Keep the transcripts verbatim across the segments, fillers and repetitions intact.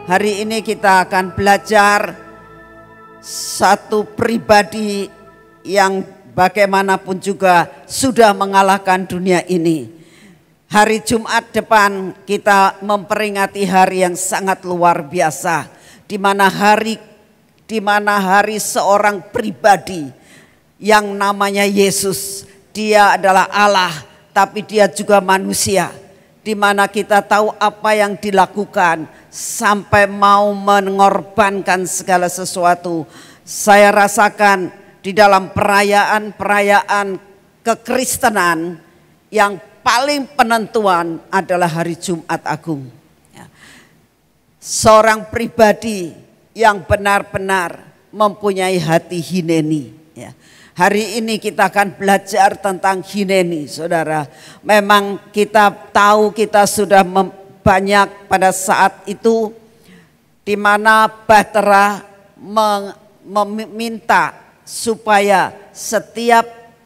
Hari ini kita akan belajar satu pribadi yang bagaimanapun juga sudah mengalahkan dunia ini. Hari Jumat depan kita memperingati hari yang sangat luar biasa, di mana hari di mana hari seorang pribadi yang namanya Yesus. Dia adalah Allah, tapi dia juga manusia. Di mana kita tahu apa yang dilakukan sampai mau mengorbankan segala sesuatu. Saya rasakan di dalam perayaan-perayaan kekristenan yang paling penentuan adalah hari Jumat Agung. Seorang pribadi yang benar-benar mempunyai hati hineni. Hari ini kita akan belajar tentang hineni, saudara. Memang kita tahu kita sudah banyak pada saat itu di mana Bahtera meminta supaya setiap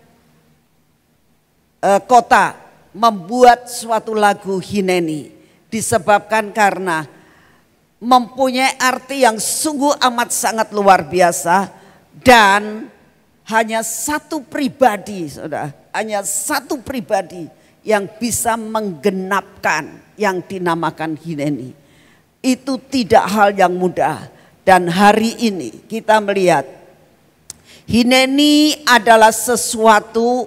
uh, kota membuat suatu lagu hineni, disebabkan karena mempunyai arti yang sungguh amat sangat luar biasa dan hanya satu pribadi, saudara, hanya satu pribadi yang bisa menggenapkan yang dinamakan hineni. Itu tidak hal yang mudah. Dan hari ini kita melihat hineni adalah sesuatu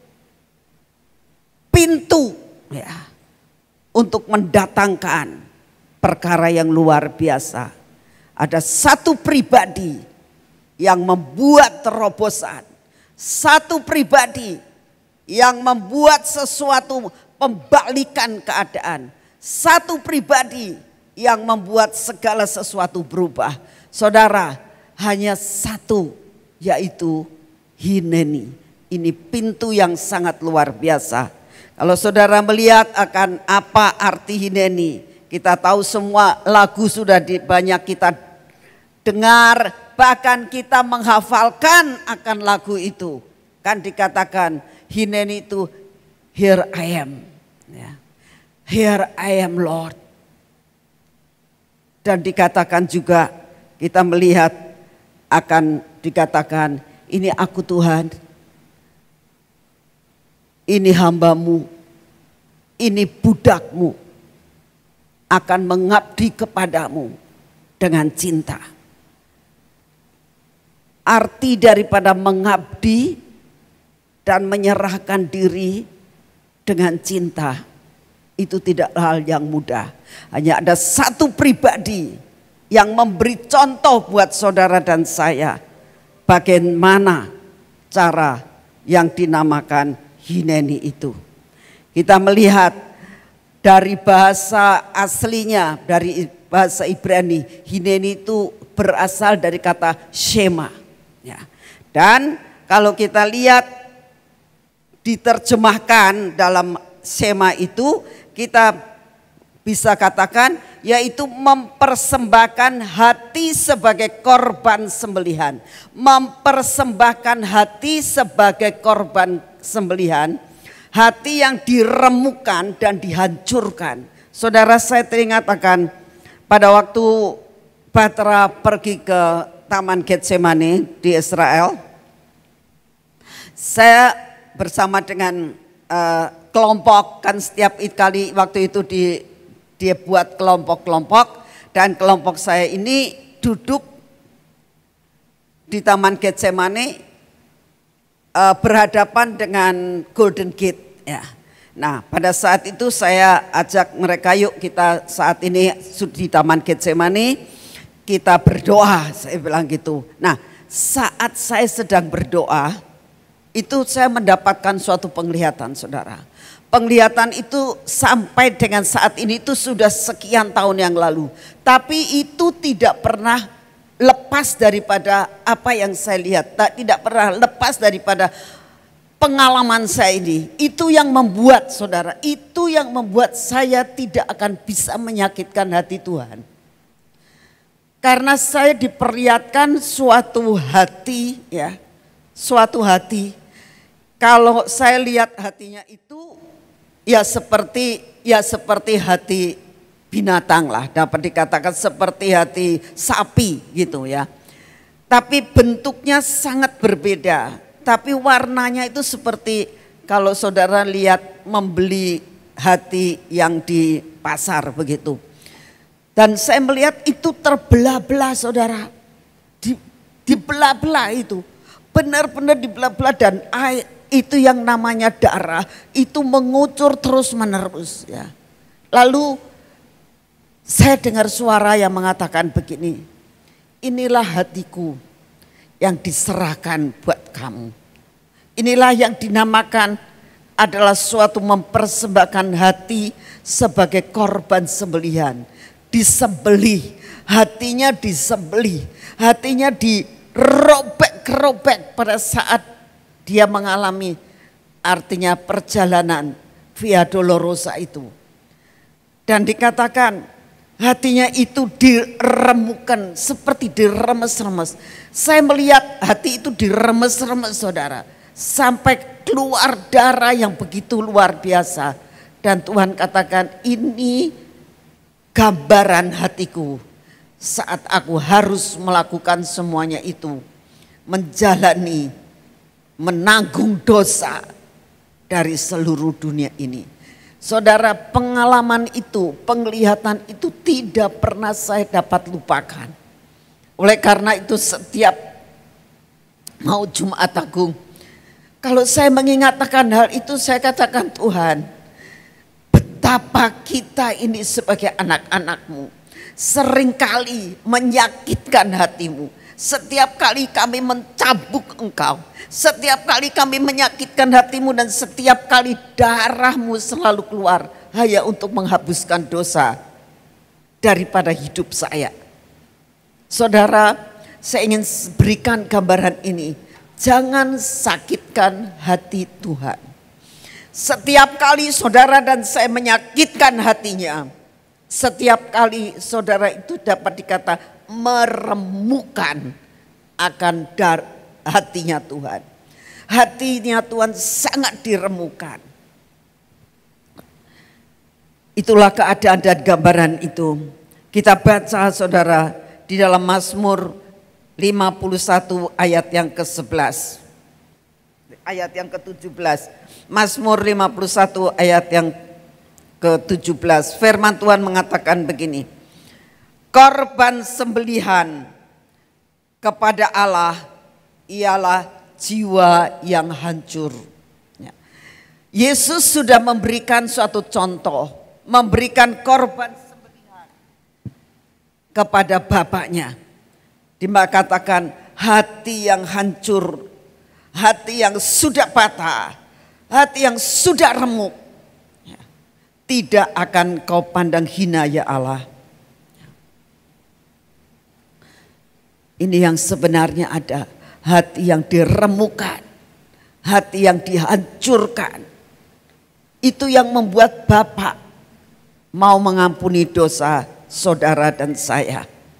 pintu ya, untuk mendatangkan perkara yang luar biasa. Ada satu pribadi yang membuat terobosan, satu pribadi yang membuat sesuatu pembalikan keadaan, satu pribadi yang membuat segala sesuatu berubah. Saudara, hanya satu, yaitu hineni. Ini pintu yang sangat luar biasa. Kalau saudara melihat akan apa arti hineni, kita tahu semua lagu sudah di, banyak kita dengar, bahkan kita menghafalkan akan lagu itu. Kan dikatakan hineni itu here I am. Ya. Here I am Lord. Dan dikatakan juga kita melihat akan dikatakan ini aku Tuhan. Ini hambamu. Ini budakmu. Akan mengabdi kepadamu dengan cinta. Arti daripada mengabdi dan menyerahkan diri dengan cinta itu tidak hal yang mudah. Hanya ada satu pribadi yang memberi contoh buat saudara dan saya bagaimana cara yang dinamakan hineni itu. Kita melihat dari bahasa aslinya, dari bahasa Ibrani, hineni itu berasal dari kata shema. Ya. Dan kalau kita lihat diterjemahkan dalam shema itu, kita bisa katakan yaitu mempersembahkan hati sebagai korban sembelihan. Mempersembahkan hati sebagai korban sembelihan, hati yang diremukan dan dihancurkan. Saudara, saya teringat akan pada waktu Bahtera pergi ke Taman Getsemani di Israel. Saya bersama dengan uh, kelompok, kan setiap kali waktu itu di, dia buat kelompok-kelompok, dan kelompok saya ini duduk di Taman Getsemani uh, berhadapan dengan Golden Gate. Ya. Nah, pada saat itu saya ajak mereka, yuk kita saat ini di Taman Getsemani, kita berdoa, saya bilang gitu. Nah, saat saya sedang berdoa, itu saya mendapatkan suatu penglihatan, saudara. Penglihatan itu sampai dengan saat ini itu sudah sekian tahun yang lalu. Tapi itu tidak pernah lepas daripada apa yang saya lihat. Tidak pernah lepas daripada pengalaman saya ini. Itu yang membuat, saudara, itu yang membuat saya tidak akan bisa menyakitkan hati Tuhan. Karena saya diperlihatkan suatu hati, ya, suatu hati. Kalau saya lihat hatinya itu, ya seperti, ya seperti hati binatang lah, dapat dikatakan seperti hati sapi gitu ya. Tapi bentuknya sangat berbeda, tapi warnanya itu seperti kalau saudara lihat membeli hati yang di pasar begitu. Dan saya melihat itu terbelah-belah saudara, di, dibelah-belah itu, benar-benar dibelah-belah, dan air itu yang namanya darah itu mengucur terus menerus ya. Lalu saya dengar suara yang mengatakan begini, inilah hatiku yang diserahkan buat kamu. Inilah yang dinamakan adalah suatu mempersembahkan hati sebagai korban sembelihan. Disembelih, hatinya disembelih, hatinya dirobek-robek pada saat dia mengalami artinya perjalanan Via Dolorosa itu. Dan dikatakan hatinya itu diremukan seperti diremes-remes. Saya melihat hati itu diremes-remes saudara. Sampai keluar darah yang begitu luar biasa. Dan Tuhan katakan ini gambaran hatiku. Saat aku harus melakukan semuanya itu. Menjalani, menanggung dosa dari seluruh dunia ini. Saudara, pengalaman itu, penglihatan itu tidak pernah saya dapat lupakan. Oleh karena itu setiap mau Jumat Agung, kalau saya mengingatkan hal itu saya katakan, Tuhan, betapa kita ini sebagai anak-anak-Mu seringkali menyakitkan hati-Mu. Setiap kali kami mencabuk Engkau, setiap kali kami menyakitkan hati-Mu, dan setiap kali darah-Mu selalu keluar hanya untuk menghapuskan dosa daripada hidup saya. Saudara, saya ingin berikan gambaran ini. Jangan sakitkan hati Tuhan. Setiap kali saudara dan saya menyakitkan hatinya, setiap kali saudara itu dapat dikata meremukan akan dar hatinya Tuhan. Hatinya Tuhan sangat diremukan. Itulah keadaan dan gambaran itu. Kita baca saudara di dalam Mazmur lima puluh satu ayat yang ke sebelas. Ayat yang ke tujuh belas. Mazmur lima puluh satu ayat yang ke tujuh belas. Firman Tuhan mengatakan begini. Korban sembelihan kepada Allah ialah jiwa yang hancur. Yesus sudah memberikan suatu contoh, memberikan korban sembelihan kepada Bapaknya. Dikatakan hati yang hancur, hati yang sudah patah, hati yang sudah remuk, tidak akan kau pandang hina ya Allah. Ini yang sebenarnya ada, hati yang diremukan, hati yang dihancurkan. Itu yang membuat Bapak mau mengampuni dosa saudara dan saya.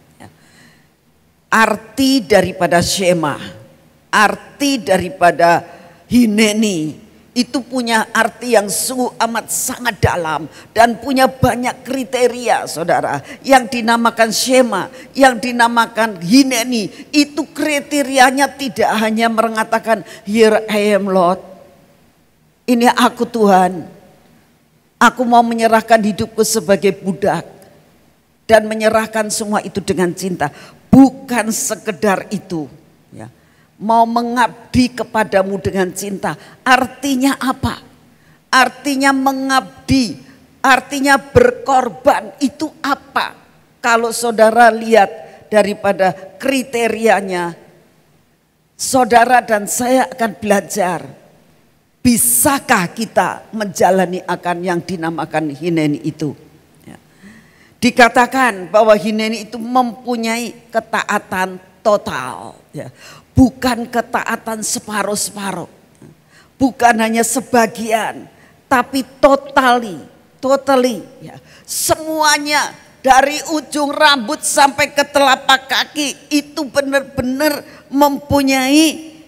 Arti daripada Shema, arti daripada Hineni, itu punya arti yang sungguh amat sangat dalam dan punya banyak kriteria saudara. Yang dinamakan Shema, yang dinamakan Hineni, itu kriterianya tidak hanya mengatakan here I am Lord, ini aku Tuhan, aku mau menyerahkan hidupku sebagai budak dan menyerahkan semua itu dengan cinta. Bukan sekedar itu ya. Mau mengabdi kepadamu dengan cinta. Artinya apa? Artinya mengabdi, artinya berkorban. Itu apa? Kalau saudara lihat daripada kriterianya, saudara dan saya akan belajar. Bisakah kita menjalani akan yang dinamakan Hineni itu? Ya. Dikatakan bahwa Hineni itu mempunyai ketaatan total. Ya. Bukan ketaatan separuh-separuh, bukan hanya sebagian, tapi totally, totally, ya. Semuanya dari ujung rambut sampai ke telapak kaki itu benar-benar mempunyai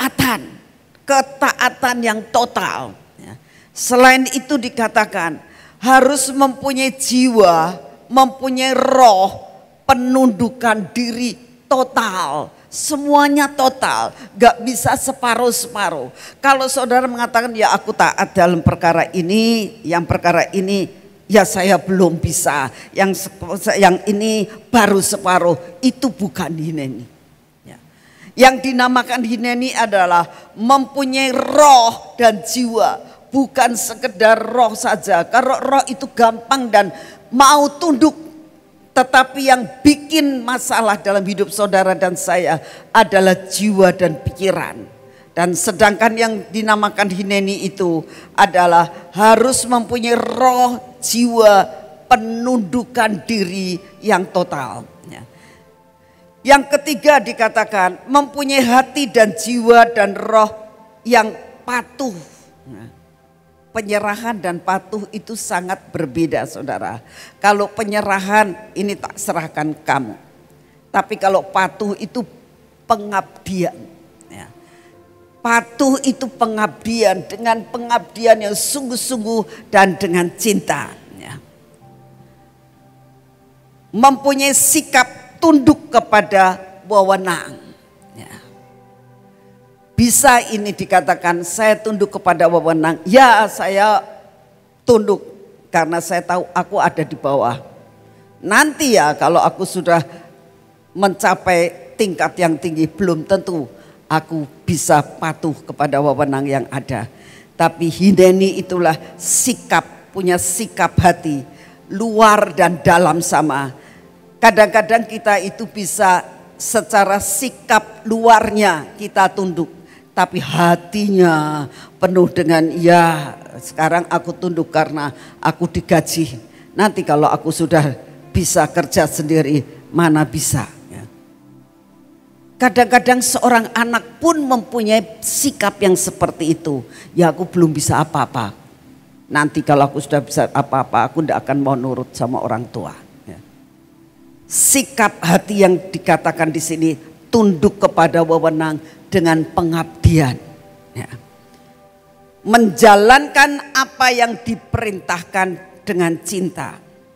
ketaatan, ketaatan yang total. Ya. Selain itu dikatakan harus mempunyai jiwa, mempunyai roh, penundukan diri total. Semuanya total, gak bisa separuh-separuh. Kalau saudara mengatakan ya aku taat dalam perkara ini, yang perkara ini ya saya belum bisa, yang yang ini baru separuh, itu bukan hineni. Ya. Yang dinamakan hineni adalah mempunyai roh dan jiwa, bukan sekedar roh saja. Karena roh itu gampang dan mau tunduk. Tetapi yang bikin masalah dalam hidup saudara dan saya adalah jiwa dan pikiran. Dan sedangkan yang dinamakan hineni itu adalah harus mempunyai roh, jiwa, penundukan diri yang total. Yang ketiga dikatakan mempunyai hati dan jiwa dan roh yang patuh. Penyerahan dan patuh itu sangat berbeda saudara. Kalau penyerahan ini tak serahkan kamu. Tapi kalau patuh itu pengabdian. Ya. Patuh itu pengabdian dengan pengabdian yang sungguh-sungguh dan dengan cinta. Ya. Mempunyai sikap tunduk kepada wewenang. Bisa ini dikatakan saya tunduk kepada wewenang. Ya saya tunduk karena saya tahu aku ada di bawah. Nanti ya kalau aku sudah mencapai tingkat yang tinggi belum tentu aku bisa patuh kepada wewenang yang ada. Tapi hineni itulah sikap, punya sikap hati luar dan dalam sama. Kadang-kadang kita itu bisa secara sikap luarnya kita tunduk. Tapi hatinya penuh dengan ya sekarang aku tunduk karena aku digaji. Nanti kalau aku sudah bisa kerja sendiri mana bisa. Kadang-kadang seorang anak pun mempunyai sikap yang seperti itu. Ya aku belum bisa apa-apa. Nanti kalau aku sudah bisa apa-apa aku tidak akan mau nurut sama orang tua. Sikap hati yang dikatakan di sini tunduk kepada wewenang dengan pengabdian, ya. Menjalankan apa yang diperintahkan dengan cinta,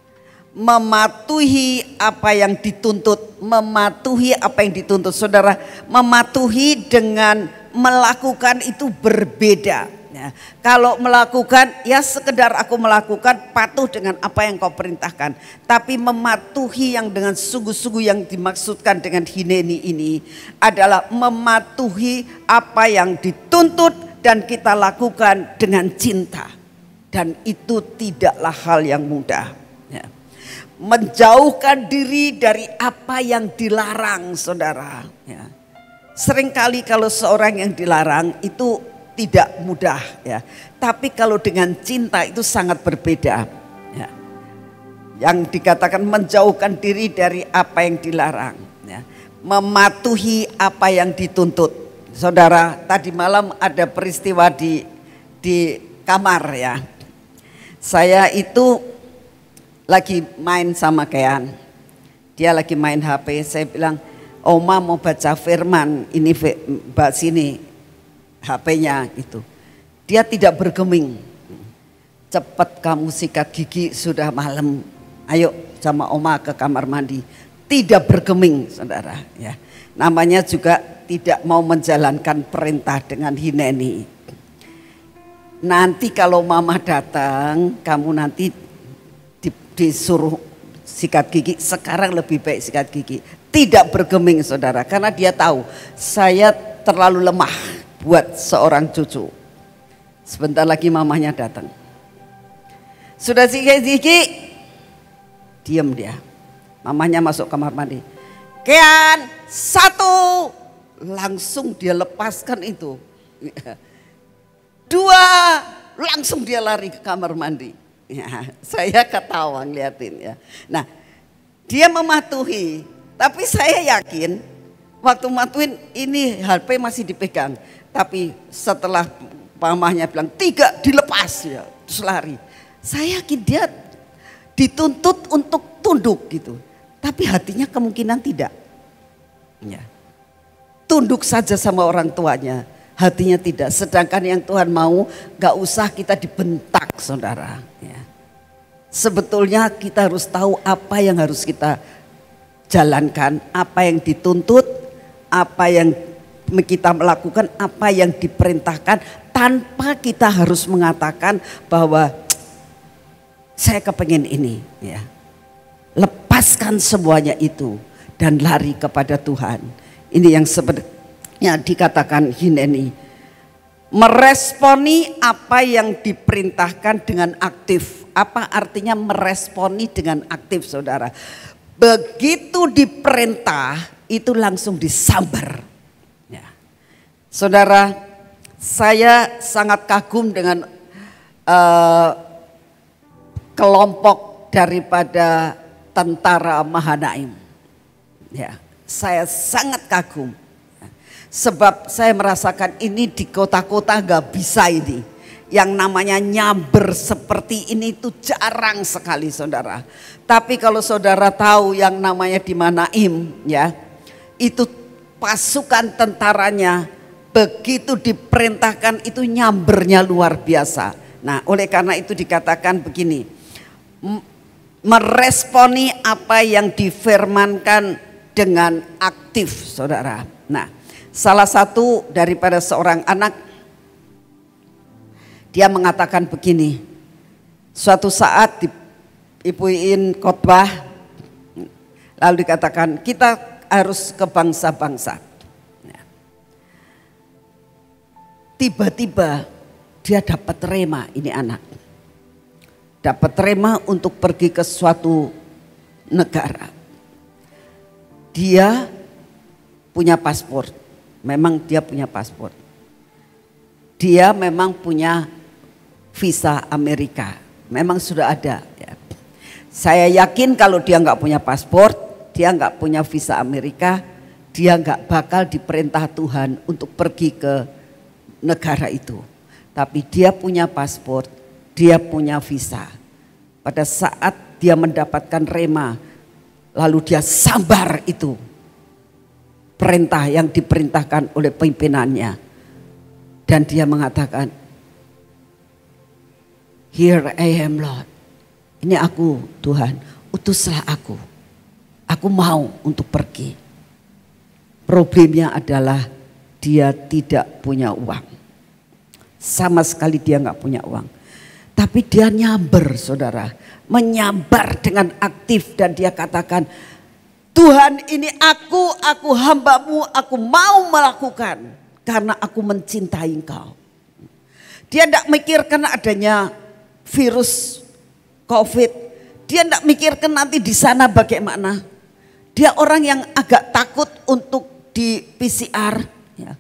mematuhi apa yang dituntut, mematuhi apa yang dituntut. Saudara, mematuhi dengan melakukan itu berbeda. Ya, kalau melakukan ya sekedar aku melakukan patuh dengan apa yang kau perintahkan. Tapi mematuhi yang dengan sungguh-sungguh yang dimaksudkan dengan hineni ini adalah mematuhi apa yang dituntut dan kita lakukan dengan cinta. Dan itu tidaklah hal yang mudah. Ya. Menjauhkan diri dari apa yang dilarang saudara. Ya. Seringkali kalau seorang yang dilarang itu tidak mudah ya, tapi kalau dengan cinta itu sangat berbeda ya. Yang dikatakan menjauhkan diri dari apa yang dilarang ya. Mematuhi apa yang dituntut. Saudara, tadi malam ada peristiwa di di kamar ya. Saya itu lagi main sama Kean, dia lagi main H P. Saya bilang, Oma mau baca firman ini mbak sini H P-nya itu. Dia tidak bergeming. Cepat kamu sikat gigi sudah malam. Ayo sama Oma ke kamar mandi. Tidak bergeming saudara ya. Namanya juga tidak mau menjalankan perintah dengan hineni. Nanti kalau mama datang kamu nanti disuruh sikat gigi. Sekarang lebih baik sikat gigi. Tidak bergeming saudara. Karena dia tahu saya terlalu lemah buat seorang cucu. Sebentar lagi mamanya datang. Sudah sikat gigi, diam dia. Mamanya masuk kamar mandi. Kean, satu, langsung dia lepaskan itu. Dua, langsung dia lari ke kamar mandi. Ya, saya ketawa ngeliatin ya. Nah, dia mematuhi, tapi saya yakin waktu matuin ini H P masih dipegang. Tapi setelah mamahnya bilang tiga dilepas ya, terus lari. Saya yakin dia dituntut untuk tunduk gitu. Tapi hatinya kemungkinan tidak. Ya. Tunduk saja sama orang tuanya, hatinya tidak. Sedangkan yang Tuhan mau gak usah kita dibentak saudara. Ya. Sebetulnya kita harus tahu apa yang harus kita jalankan, apa yang dituntut, apa yang kita melakukan, apa yang diperintahkan, tanpa kita harus mengatakan bahwa saya kepengen ini, ya. Lepaskan semuanya itu dan lari kepada Tuhan. Ini yang sebenarnya dikatakan Hineni. Meresponi apa yang diperintahkan dengan aktif. Apa artinya meresponi dengan aktif, saudara? Begitu diperintah itu langsung disambar. Ya. Saudara, saya sangat kagum dengan uh, kelompok daripada tentara Mahanaim. Ya, saya sangat kagum. Sebab saya merasakan ini di kota-kota gak bisa ini. Yang namanya nyamber seperti ini itu jarang sekali, saudara. Tapi kalau saudara tahu yang namanya di Mahanaim, ya, itu pasukan tentaranya begitu diperintahkan itu nyambernya luar biasa. Nah, oleh karena itu dikatakan begini, meresponi apa yang difirmankan dengan aktif, saudara. Nah, salah satu daripada seorang anak, dia mengatakan begini, suatu saat di Ibu Iin khotbah, lalu dikatakan kita harus ke bangsa-bangsa. Tiba-tiba dia dapat rema, ini anak. Dapat rema untuk pergi ke suatu negara. Dia punya paspor, memang dia punya paspor. Dia memang punya visa Amerika, memang sudah ada. Ya. Saya yakin kalau dia nggak punya paspor, dia nggak punya visa Amerika, dia nggak bakal diperintah Tuhan untuk pergi ke negara itu. Tapi dia punya paspor, dia punya visa. Pada saat dia mendapatkan rema, lalu dia sambar itu perintah yang diperintahkan oleh pimpinannya. Dan dia mengatakan, "Here I am, Lord. Ini aku, Tuhan, utuslah aku. Aku mau untuk pergi." Problemnya adalah dia tidak punya uang. Sama sekali dia nggak punya uang. Tapi dia nyamber, saudara. Menyambar dengan aktif dan dia katakan, "Tuhan, ini aku, aku hambamu, aku mau melakukan karena aku mencintai Engkau." Dia tidak mikirkan adanya virus COVID. Dia tidak mikirkan nanti di sana bagaimana. Dia orang yang agak takut untuk di P C R. Ya.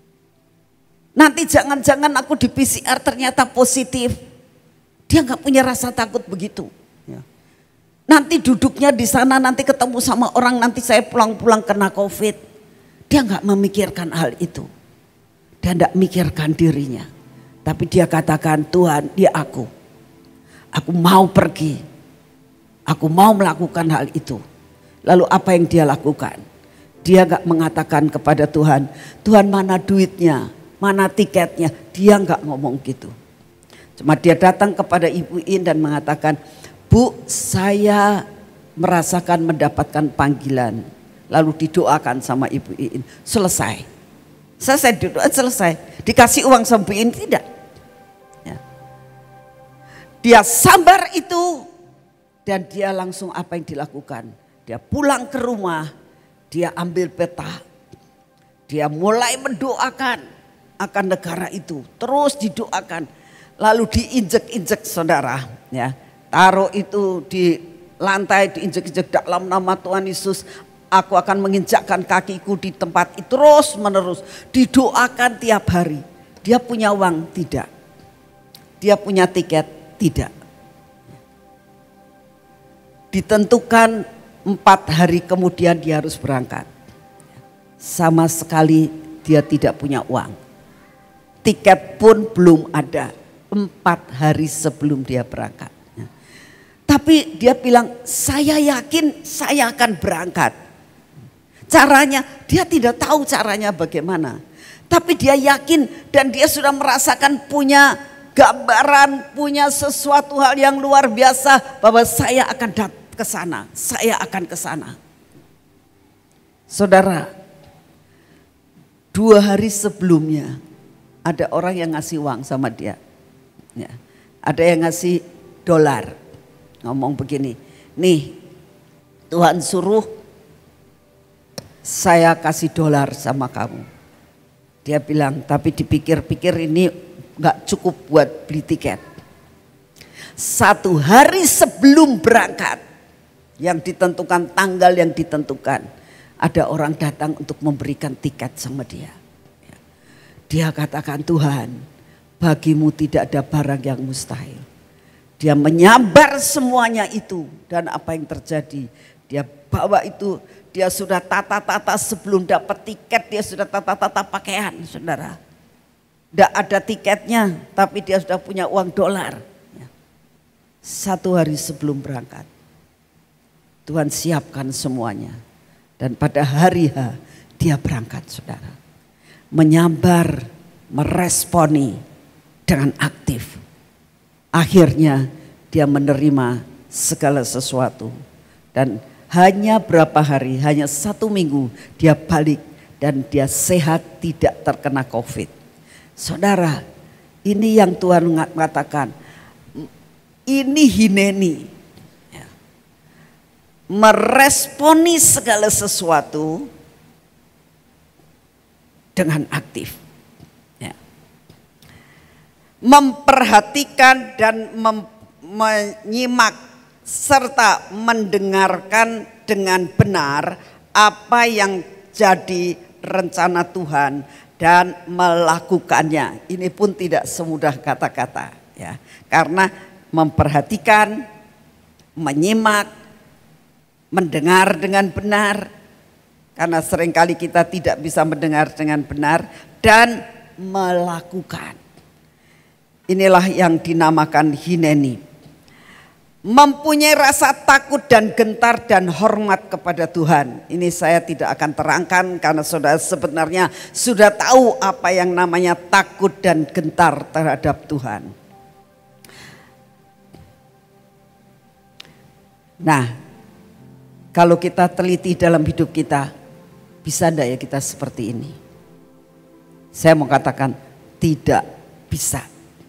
Nanti jangan-jangan aku di P C R ternyata positif. Dia nggak punya rasa takut begitu. Ya. Nanti duduknya di sana, nanti ketemu sama orang, nanti saya pulang-pulang kena COVID. Dia nggak memikirkan hal itu. Dia nggak mikirkan dirinya. Tapi dia katakan, "Tuhan, dia aku. Aku mau pergi. Aku mau melakukan hal itu." Lalu apa yang dia lakukan? Dia nggak mengatakan kepada Tuhan, "Tuhan, mana duitnya? Mana tiketnya?" Dia nggak ngomong gitu. Cuma dia datang kepada Ibu Iin dan mengatakan, "Bu, saya merasakan mendapatkan panggilan." Lalu didoakan sama Ibu Iin. Selesai. Selesai didoa, selesai. Dikasih uang sama Ibu Iin, tidak. Ya. Dia sambar itu dan dia langsung apa yang dilakukan. Dia pulang ke rumah, dia ambil peta. Dia mulai mendoakan akan negara itu. Terus didoakan. Lalu diinjek-injek, saudara, ya, taruh itu di lantai, diinjek-injek dalam nama Tuhan Yesus. Aku akan menginjakkan kakiku di tempat itu, terus menerus didoakan tiap hari. Dia punya uang? Tidak. Dia punya tiket? Tidak. Ditentukan empat hari kemudian dia harus berangkat. Sama sekali dia tidak punya uang. Tiket pun belum ada. Empat hari sebelum dia berangkat. Tapi dia bilang, "Saya yakin saya akan berangkat." Caranya, dia tidak tahu caranya bagaimana. Tapi dia yakin dan dia sudah merasakan punya gambaran, punya sesuatu hal yang luar biasa bahwa saya akan datang ke sana, saya akan ke sana. Saudara, dua hari sebelumnya ada orang yang ngasih uang sama dia. Ya, ada yang ngasih dolar, ngomong begini, nih Tuhan suruh saya kasih dolar sama kamu. Dia bilang, tapi dipikir-pikir ini gak cukup buat beli tiket. Satu hari sebelum berangkat, yang ditentukan, tanggal yang ditentukan, ada orang datang untuk memberikan tiket sama dia. Dia katakan, Tuhan, bagimu tidak ada barang yang mustahil. Dia menyabar semuanya itu, dan apa yang terjadi, dia bawa itu, dia sudah tata-tata sebelum dapat tiket, dia sudah tata-tata pakaian, saudara. Tidak ada tiketnya, tapi dia sudah punya uang dolar. Satu hari sebelum berangkat, Tuhan siapkan semuanya. Dan pada hari H dia berangkat, saudara. Menyambar, meresponi dengan aktif. Akhirnya dia menerima segala sesuatu. Dan hanya berapa hari, hanya satu minggu dia balik dan dia sehat, tidak terkena COVID. Saudara, ini yang Tuhan mengatakan, ini hineni. Meresponi segala sesuatu dengan aktif. Ya. Memperhatikan dan mem, menyimak serta mendengarkan dengan benar apa yang jadi rencana Tuhan dan melakukannya. Ini pun tidak semudah kata-kata, ya. Karena memperhatikan, menyimak, mendengar dengan benar, karena seringkali kita tidak bisa mendengar dengan benar, dan melakukan. Inilah yang dinamakan hineni. Mempunyai rasa takut dan gentar dan hormat kepada Tuhan. Ini saya tidak akan terangkan karena saudara sebenarnya sudah tahu apa yang namanya takut dan gentar terhadap Tuhan. Nah, kalau kita teliti dalam hidup kita, bisa enggak ya kita seperti ini? Saya mau katakan tidak bisa.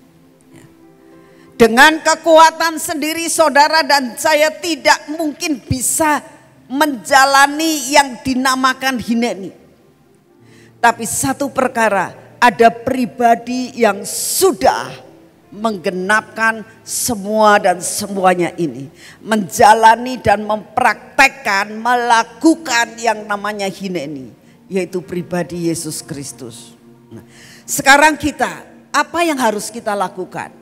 Dengan kekuatan sendiri saudara dan saya tidak mungkin bisa menjalani yang dinamakan hineni. Tapi satu perkara, ada pribadi yang sudah menggenapkan semua dan semuanya ini. Menjalani dan mempraktekkan, melakukan yang namanya hineni. Yaitu pribadi Yesus Kristus. Nah, sekarang kita, apa yang harus kita lakukan?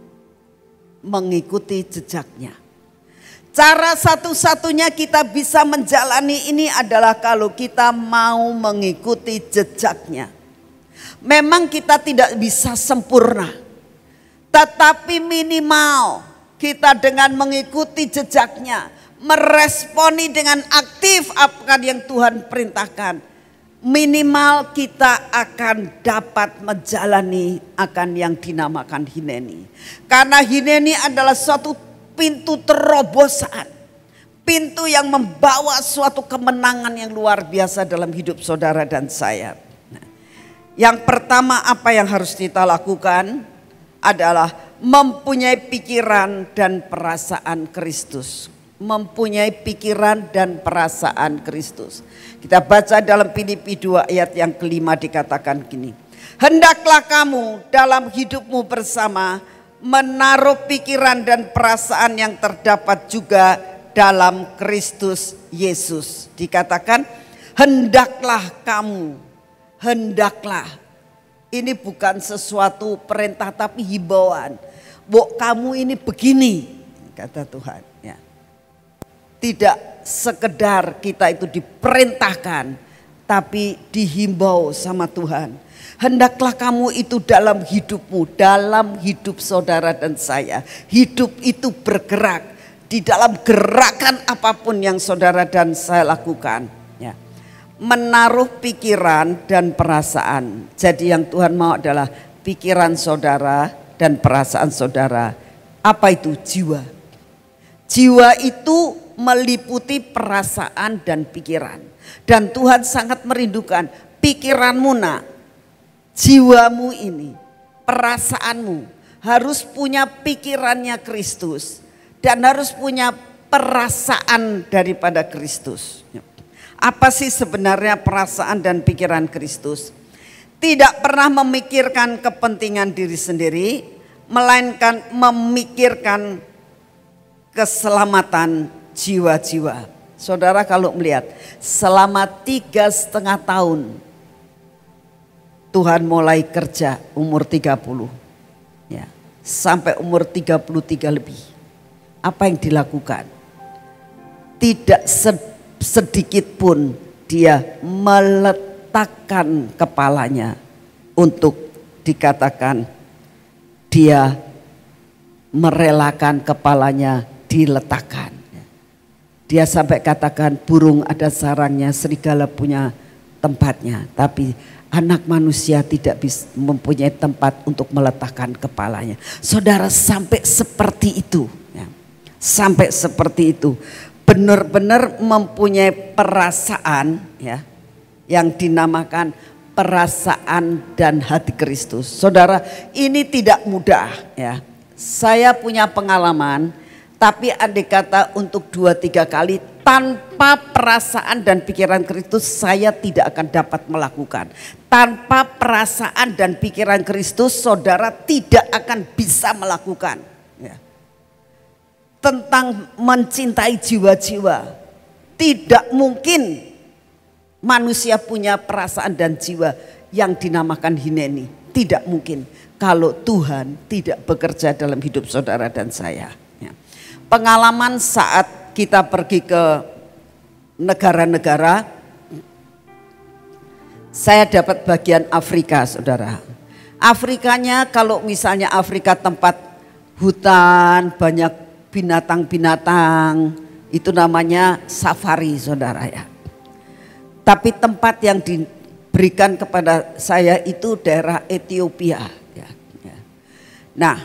Mengikuti jejaknya. Cara satu-satunya kita bisa menjalani ini adalah kalau kita mau mengikuti jejaknya. Memang kita tidak bisa sempurna, tetapi minimal kita dengan mengikuti jejaknya, meresponi dengan aktif apa yang Tuhan perintahkan. Minimal kita akan dapat menjalani akan yang dinamakan hineni. Karena hineni adalah suatu pintu terobosan. Pintu yang membawa suatu kemenangan yang luar biasa dalam hidup saudara dan saya. Nah, yang pertama apa yang harus kita lakukan adalah mempunyai pikiran dan perasaan Kristus. Mempunyai pikiran dan perasaan Kristus. Kita baca dalam Filipi dua ayat yang kelima dikatakan gini. Hendaklah kamu dalam hidupmu bersama menaruh pikiran dan perasaan yang terdapat juga dalam Kristus Yesus. Dikatakan hendaklah kamu, hendaklah. Ini bukan sesuatu perintah tapi himbauan. Bu, kamu ini begini, kata Tuhan. Ya. Tidak sekedar kita itu diperintahkan, tapi dihimbau sama Tuhan. Hendaklah kamu itu dalam hidupmu, dalam hidup saudara dan saya. Hidup itu bergerak di dalam gerakan apapun yang saudara dan saya lakukan. Ya. Menaruh pikiran dan perasaan. Jadi yang Tuhan mau adalah pikiran saudara dan perasaan saudara. Apa itu jiwa? Jiwa itu meliputi perasaan dan pikiran. Dan Tuhan sangat merindukan pikiranmu nak, jiwamu ini, perasaanmu harus punya pikirannya Kristus. Dan harus punya perasaan daripada Kristus. Apa sih sebenarnya perasaan dan pikiran Kristus? Tidak pernah memikirkan kepentingan diri sendiri, melainkan memikirkan keselamatan jiwa-jiwa. Saudara kalau melihat selama tiga setengah tahun Tuhan mulai kerja umur tiga puluh ya, sampai umur tiga puluh tiga lebih. Apa yang dilakukan? Tidak sedikit pun dia meletakkan kepalanya untuk dikatakan dia merelakan kepalanya diletakkan. Dia sampai katakan burung ada sarangnya, serigala punya tempatnya, tapi anak manusia tidak bisa mempunyai tempat untuk meletakkan kepalanya. Saudara, sampai seperti itu. Sampai seperti itu, benar-benar mempunyai perasaan ya, yang dinamakan perasaan dan hati Kristus. Saudara, ini tidak mudah ya. Saya punya pengalaman, tapi andai kata untuk dua tiga kali tanpa perasaan dan pikiran Kristus saya tidak akan dapat melakukan. Tanpa perasaan dan pikiran Kristus saudara tidak akan bisa melakukan. Ya. Tentang mencintai jiwa-jiwa, tidak mungkin manusia punya perasaan dan jiwa yang dinamakan hineni. Tidak mungkin kalau Tuhan tidak bekerja dalam hidup saudara dan saya. Ya. Pengalaman saat kita pergi ke negara-negara, saya dapat bagian Afrika saudara. Afrikanya kalau misalnya Afrika tempat hutan, banyak binatang-binatang, itu namanya safari saudara ya. Tapi tempat yang diberikan kepada saya itu daerah Ethiopia ya. Nah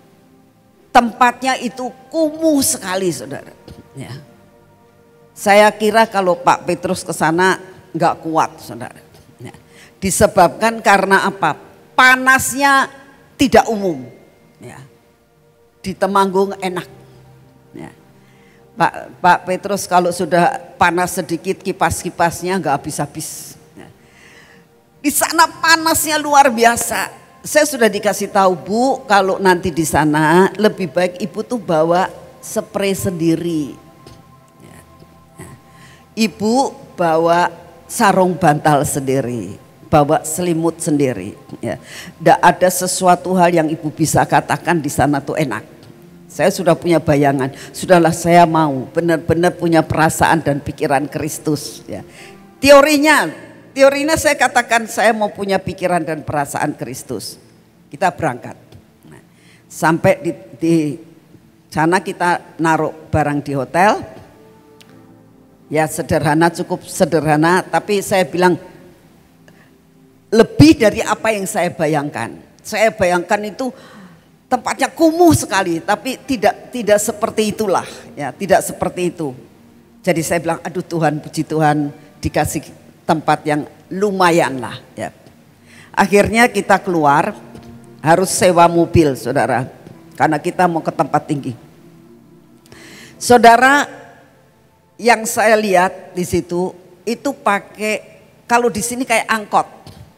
tempatnya itu kumuh sekali saudara ya. Saya kira kalau Pak Petrus ke sana nggak kuat saudara ya. Disebabkan karena apa? Panasnya tidak umum ya. Di Temanggung enak ya. Pak, Pak Petrus kalau sudah panas sedikit kipas-kipasnya nggak habis-habis ya. Di sana panasnya luar biasa. Saya sudah dikasih tahu Bu, kalau nanti di sana lebih baik Ibu tuh bawa spray sendiri ya. Ya. Ibu bawa sarung bantal sendiri, bawa selimut sendiri ya. Nggak ada sesuatu hal yang Ibu bisa katakan di sana tuh enak. Saya sudah punya bayangan, sudahlah saya mau benar-benar punya perasaan dan pikiran Kristus ya. Teorinya, teorinya saya katakan saya mau punya pikiran dan perasaan Kristus. Kita berangkat. Nah, sampai di, di sana kita naruh barang di hotel. Ya sederhana, cukup sederhana, tapi saya bilang lebih dari apa yang saya bayangkan. Saya bayangkan itu tempatnya kumuh sekali, tapi tidak tidak seperti itulah, ya, tidak seperti itu. Jadi saya bilang, aduh Tuhan, puji Tuhan dikasih tempat yang lumayan lah, ya. Akhirnya kita keluar, harus sewa mobil, saudara, karena kita mau ke tempat tinggi. Saudara, yang saya lihat di situ itu pakai, kalau di sini kayak angkot.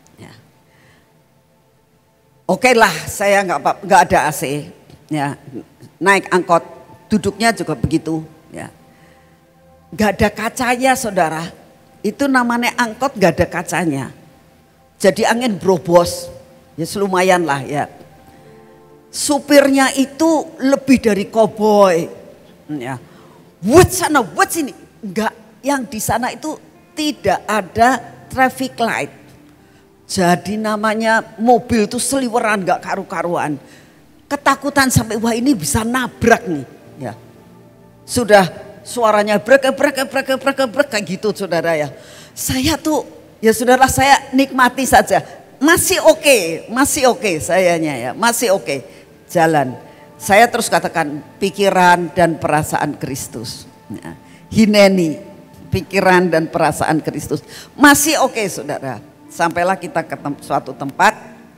Oke lah, saya nggak nggak ada A C, ya, naik angkot, duduknya juga begitu, ya, nggak ada kacanya saudara, itu namanya angkot nggak ada kacanya, jadi angin berobos, ya lumayan lah ya. Supirnya itu lebih dari koboi, ya, buat sana, buat sini, nggak, yang di sana itu tidak ada traffic light. Jadi namanya mobil itu seliweran gak karu-karuan. Ketakutan sampai wah ini bisa nabrak nih. Ya. Sudah suaranya brek brek brek brek brek kayak gitu saudara ya. Saya tuh ya saudara saya nikmati saja. Masih oke, okay, masih oke okay sayanya ya, masih oke. Okay. jalan. Saya terus katakan pikiran dan perasaan Kristus. Ya. Hineni, pikiran dan perasaan Kristus. Masih oke okay, saudara. Sampailah kita ke tem suatu tempat,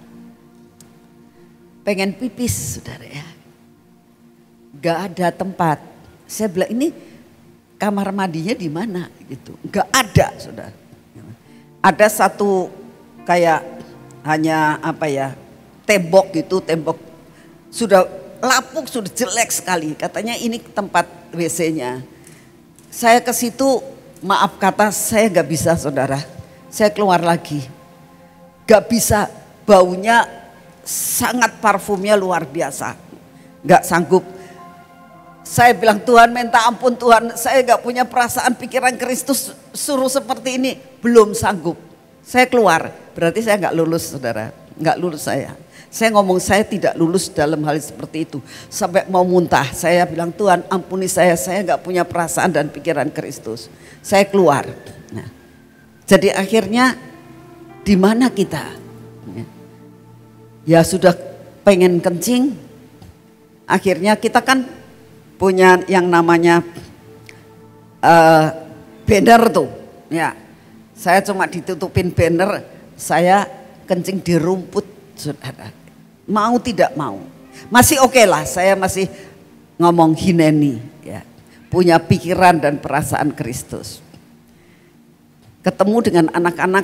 pengen pipis saudara ya. Gak ada tempat. Saya bilang ini kamar mandinya di mana gitu. Gak ada saudara. Ada satu kayak hanya apa ya, tembok gitu, tembok sudah lapuk, sudah jelek sekali. Katanya ini tempat W C-nya. Saya ke situ, maaf kata saya gak bisa saudara. Saya keluar lagi. Gak bisa, baunya sangat, parfumnya luar biasa. Gak sanggup. Saya bilang Tuhan minta ampun Tuhan, saya gak punya perasaan pikiran Kristus suruh seperti ini. Belum sanggup. Saya keluar, berarti saya gak lulus saudara. Gak lulus saya. Saya ngomong saya tidak lulus dalam hal seperti itu. Sampai mau muntah, saya bilang Tuhan ampuni saya, saya gak punya perasaan dan pikiran Kristus. Saya keluar. Nah, jadi akhirnya di mana kita? Ya sudah pengen kencing. Akhirnya kita kan punya yang namanya uh, banner tuh. Ya, saya cuma ditutupin banner. Saya kencing di rumput, saudara. Mau tidak mau, masih oke okay lah. Saya masih ngomong hineni, ya, punya pikiran dan perasaan Kristus. Ketemu dengan anak-anak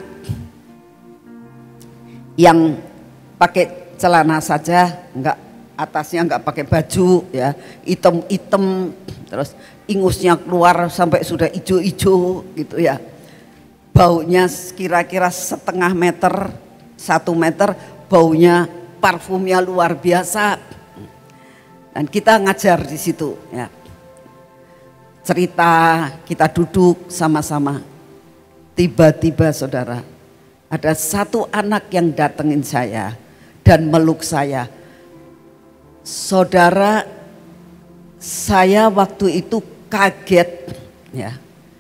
yang pakai celana saja, enggak atasnya enggak pakai baju, ya, item-item, terus ingusnya keluar sampai sudah ijo-ijo gitu ya. Baunya kira-kira setengah meter, satu meter, baunya parfumnya luar biasa. Dan kita ngajar di situ, ya. Cerita, kita duduk sama-sama. Tiba-tiba saudara, ada satu anak yang datengin saya dan meluk saya. Saudara, saya waktu itu kaget, ya.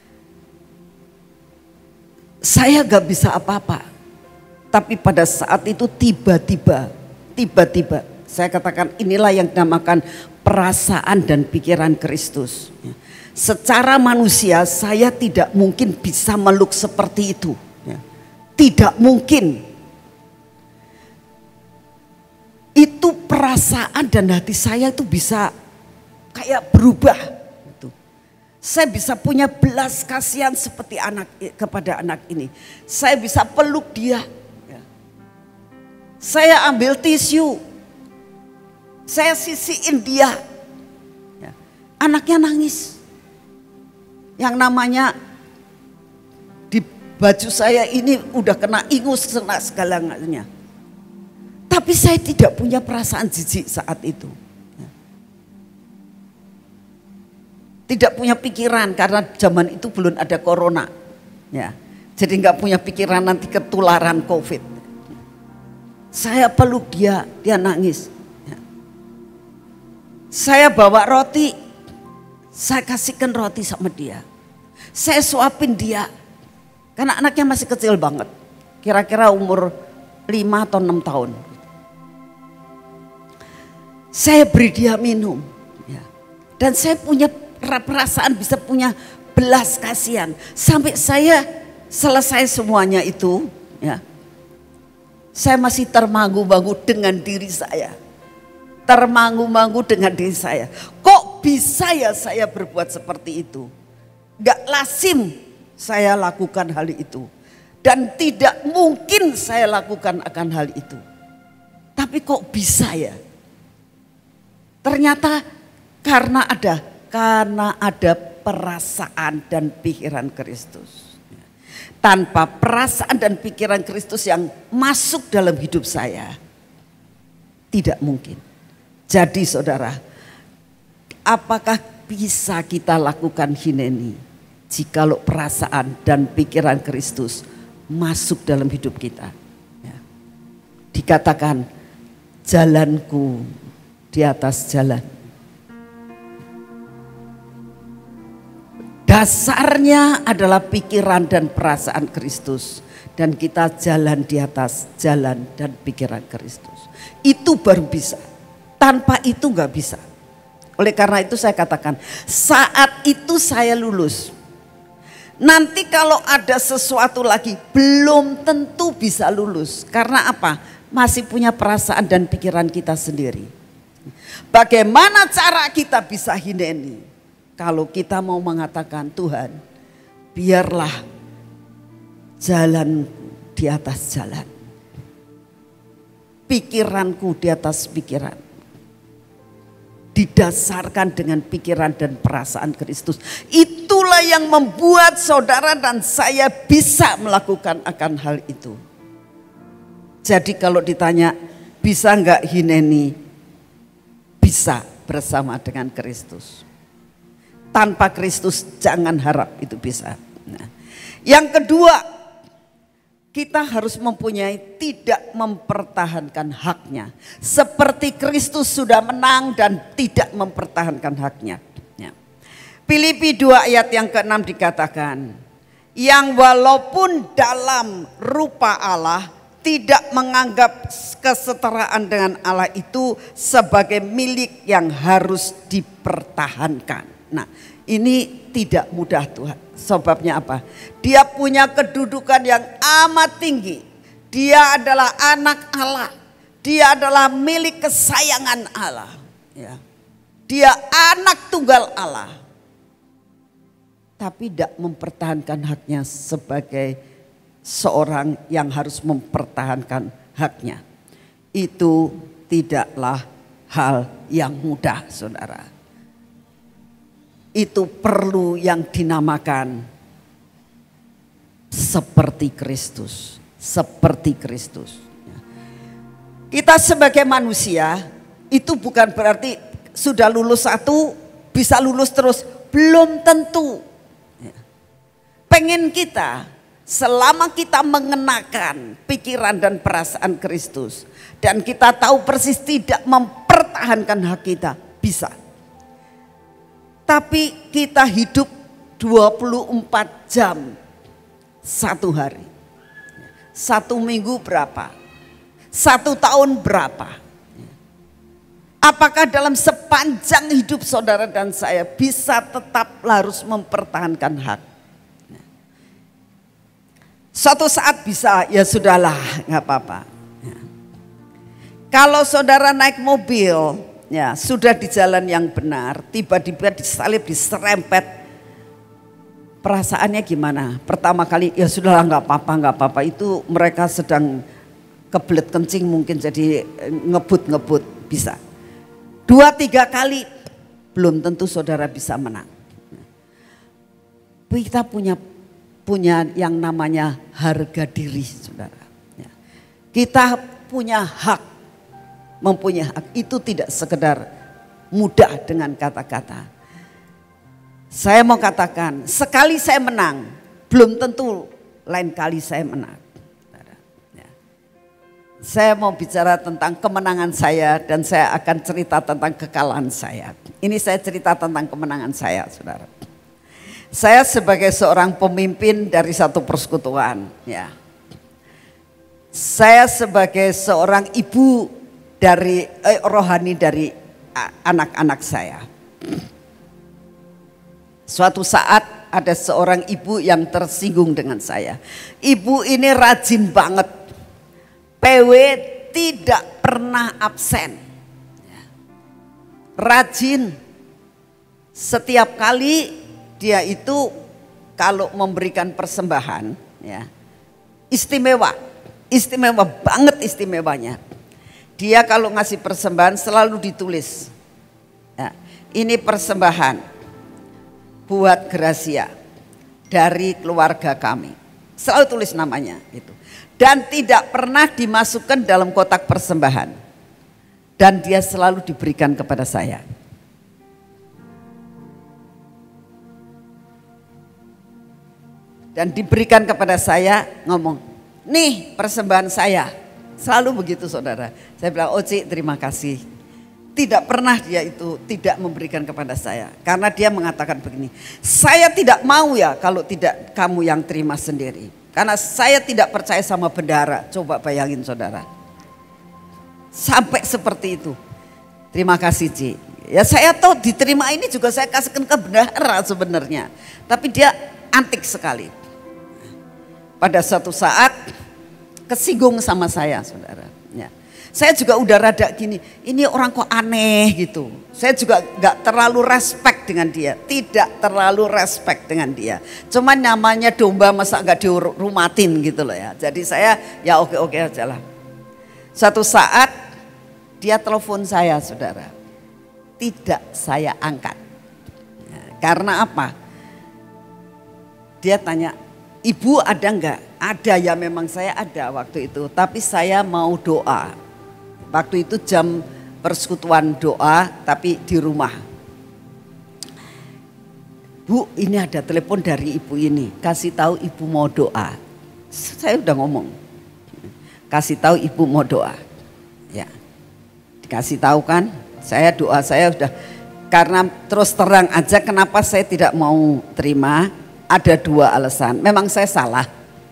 Saya gak bisa apa-apa. Tapi pada saat itu tiba-tiba, tiba-tiba saya katakan inilah yang dinamakan perasaan dan pikiran Kristus. Secara manusia saya tidak mungkin bisa meluk seperti itu. Tidak mungkin. Itu perasaan dan hati saya itu bisa kayak berubah. Saya bisa punya belas kasihan seperti anak kepada anak ini. Saya bisa peluk dia. Saya ambil tisu. Saya sisiin dia. Anaknya nangis. Yang namanya di baju saya ini udah kena ingus kena segalanya. Tapi saya tidak punya perasaan jijik saat itu. Tidak punya pikiran karena zaman itu belum ada corona. Ya, jadi nggak punya pikiran nanti ketularan COVID. Saya peluk dia, dia nangis. Ya. Saya bawa roti, saya kasihkan roti sama dia. Saya suapin dia, karena anaknya masih kecil banget. Kira-kira umur lima atau enam tahun. Saya beri dia minum, ya. Dan saya punya perasaan bisa punya belas kasihan. Sampai saya selesai semuanya itu, ya, saya masih termangu-mangu dengan diri saya. Termangu-mangu dengan diri saya. Kok bisa ya saya berbuat seperti itu? Gak lazim saya lakukan hal itu. Dan tidak mungkin saya lakukan akan hal itu. Tapi kok bisa ya? Ternyata karena ada karena ada perasaan dan pikiran Kristus. Tanpa perasaan dan pikiran Kristus yang masuk dalam hidup saya, tidak mungkin. Jadi saudara, apakah bisa kita lakukan hineni jikalau perasaan dan pikiran Kristus masuk dalam hidup kita? Ya. Dikatakan jalanku di atas jalan. Dasarnya adalah pikiran dan perasaan Kristus. Dan kita jalan di atas jalan dan pikiran Kristus. Itu baru bisa. Tanpa itu nggak bisa. Oleh karena itu saya katakan, saat itu saya lulus. Nanti kalau ada sesuatu lagi belum tentu bisa lulus. Karena apa? Masih punya perasaan dan pikiran kita sendiri. Bagaimana cara kita bisa hineni? Kalau kita mau mengatakan, Tuhan, biarlah jalan di atas jalan, pikiranku di atas pikiran, didasarkan dengan pikiran dan perasaan Kristus. Itulah yang membuat saudara dan saya bisa melakukan akan hal itu. Jadi kalau ditanya bisa enggak hineni? Bisa bersama dengan Kristus. Tanpa Kristus jangan harap itu bisa. Nah, yang kedua, kita harus mempunyai tidak mempertahankan haknya. Seperti Kristus sudah menang dan tidak mempertahankan haknya. Ya. Filipi dua ayat yang keenam dikatakan, yang walaupun dalam rupa Allah tidak menganggap kesetaraan dengan Allah itu sebagai milik yang harus dipertahankan. Nah, ini tidak mudah Tuhan. Sebabnya apa? Dia punya kedudukan yang amat tinggi. Dia adalah anak Allah. Dia adalah milik kesayangan Allah. Ya. Dia anak tunggal Allah. Tapi tidak mempertahankan haknya sebagai seorang yang harus mempertahankan haknya. Itu tidaklah hal yang mudah, saudara. Itu perlu yang dinamakan seperti Kristus, seperti Kristus. Kita sebagai manusia itu bukan berarti sudah lulus satu bisa lulus terus, belum tentu. Pengen kita selama kita mengenakan pikiran dan perasaan Kristus dan kita tahu persis tidak mempertahankan hak kita, bisa. Tapi kita hidup dua puluh empat jam satu hari. Satu minggu berapa? Satu tahun berapa? Apakah dalam sepanjang hidup saudara dan saya bisa tetap harus mempertahankan hak? Suatu saat bisa, ya sudahlah, nggak apa-apa. Kalau saudara naik mobil, ya sudah di jalan yang benar, tiba-tiba disalip, diserempet, perasaannya gimana? Pertama kali ya sudahlah nggak apa-apa, nggak apa-apa, itu mereka sedang kebelet kencing mungkin jadi ngebut-ngebut, bisa. Dua tiga kali belum tentu saudara bisa menang. Kita punya punya yang namanya harga diri, saudara. Kita punya hak, mempunyai hak itu tidak sekedar mudah dengan kata-kata. Saya mau katakan, sekali saya menang, belum tentu lain kali saya menang. Saya mau bicara tentang kemenangan saya dan saya akan cerita tentang kekalahan saya. Ini saya cerita tentang kemenangan saya, saudara. Saya sebagai seorang pemimpin dari satu persekutuan, ya. Saya sebagai seorang ibu dari eh, rohani dari anak-anak saya. Suatu saat ada seorang ibu yang tersinggung dengan saya. Ibu ini rajin banget, P W tidak pernah absen, rajin. Setiap kali dia itu kalau memberikan persembahan, ya, istimewa, istimewa banget istimewanya. Dia kalau ngasih persembahan selalu ditulis, ya, ini persembahan buat Gracia dari keluarga kami. Selalu tulis namanya itu. Dan tidak pernah dimasukkan dalam kotak persembahan. Dan dia selalu diberikan kepada saya. Dan diberikan kepada saya, ngomong, nih persembahan saya. Selalu begitu, saudara. Saya bilang, oh Cik, terima kasih. Tidak pernah dia itu tidak memberikan kepada saya. Karena dia mengatakan begini, saya tidak mau ya kalau tidak kamu yang terima sendiri. Karena saya tidak percaya sama bendara. Coba bayangin, saudara. Sampai seperti itu. Terima kasih Ci. Ya saya tahu diterima ini juga saya kasihkan kebenaran sebenarnya. Tapi dia antik sekali. Pada suatu saat kesinggung sama saya saudara. Ya. Saya juga udah rada gini, ini orang kok aneh gitu. Saya juga gak terlalu respect dengan dia. Tidak terlalu respect dengan dia. Cuman namanya domba masa gak dirumatin gitu loh ya. Jadi saya ya oke-oke aja lah. Suatu saat dia telepon saya saudara. Tidak saya angkat. Ya, karena apa? Dia tanya, ibu ada enggak? Ada ya memang saya ada waktu itu. Tapi saya mau doa. Waktu itu jam persekutuan doa tapi di rumah. Bu ini ada telepon dari ibu ini. Kasih tahu ibu mau doa. Saya udah ngomong. Kasih tahu ibu mau doa. Ya. Dikasih tahu kan. Saya doa saya udah. Karena terus terang aja kenapa saya tidak mau terima. Ada dua alasan. Memang saya salah.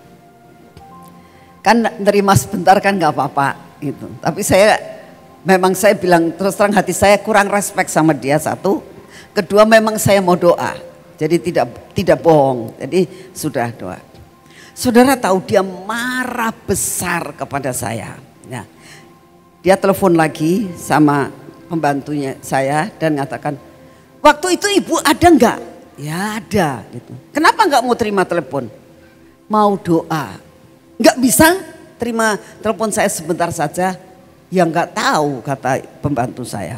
Kan terima sebentar kan gak apa-apa. Gitu. Tapi saya memang saya bilang terus terang hati saya kurang respect sama dia satu. Kedua memang saya mau doa. Jadi tidak tidak bohong. Jadi sudah doa. Saudara tahu dia marah besar kepada saya. Ya. Dia telepon lagi sama pembantunya saya dan mengatakan, waktu itu ibu ada enggak? Ya ada. Gitu. Kenapa enggak mau terima telepon? Mau doa. Enggak bisa? Terima telepon saya sebentar saja, yang nggak tahu kata pembantu saya.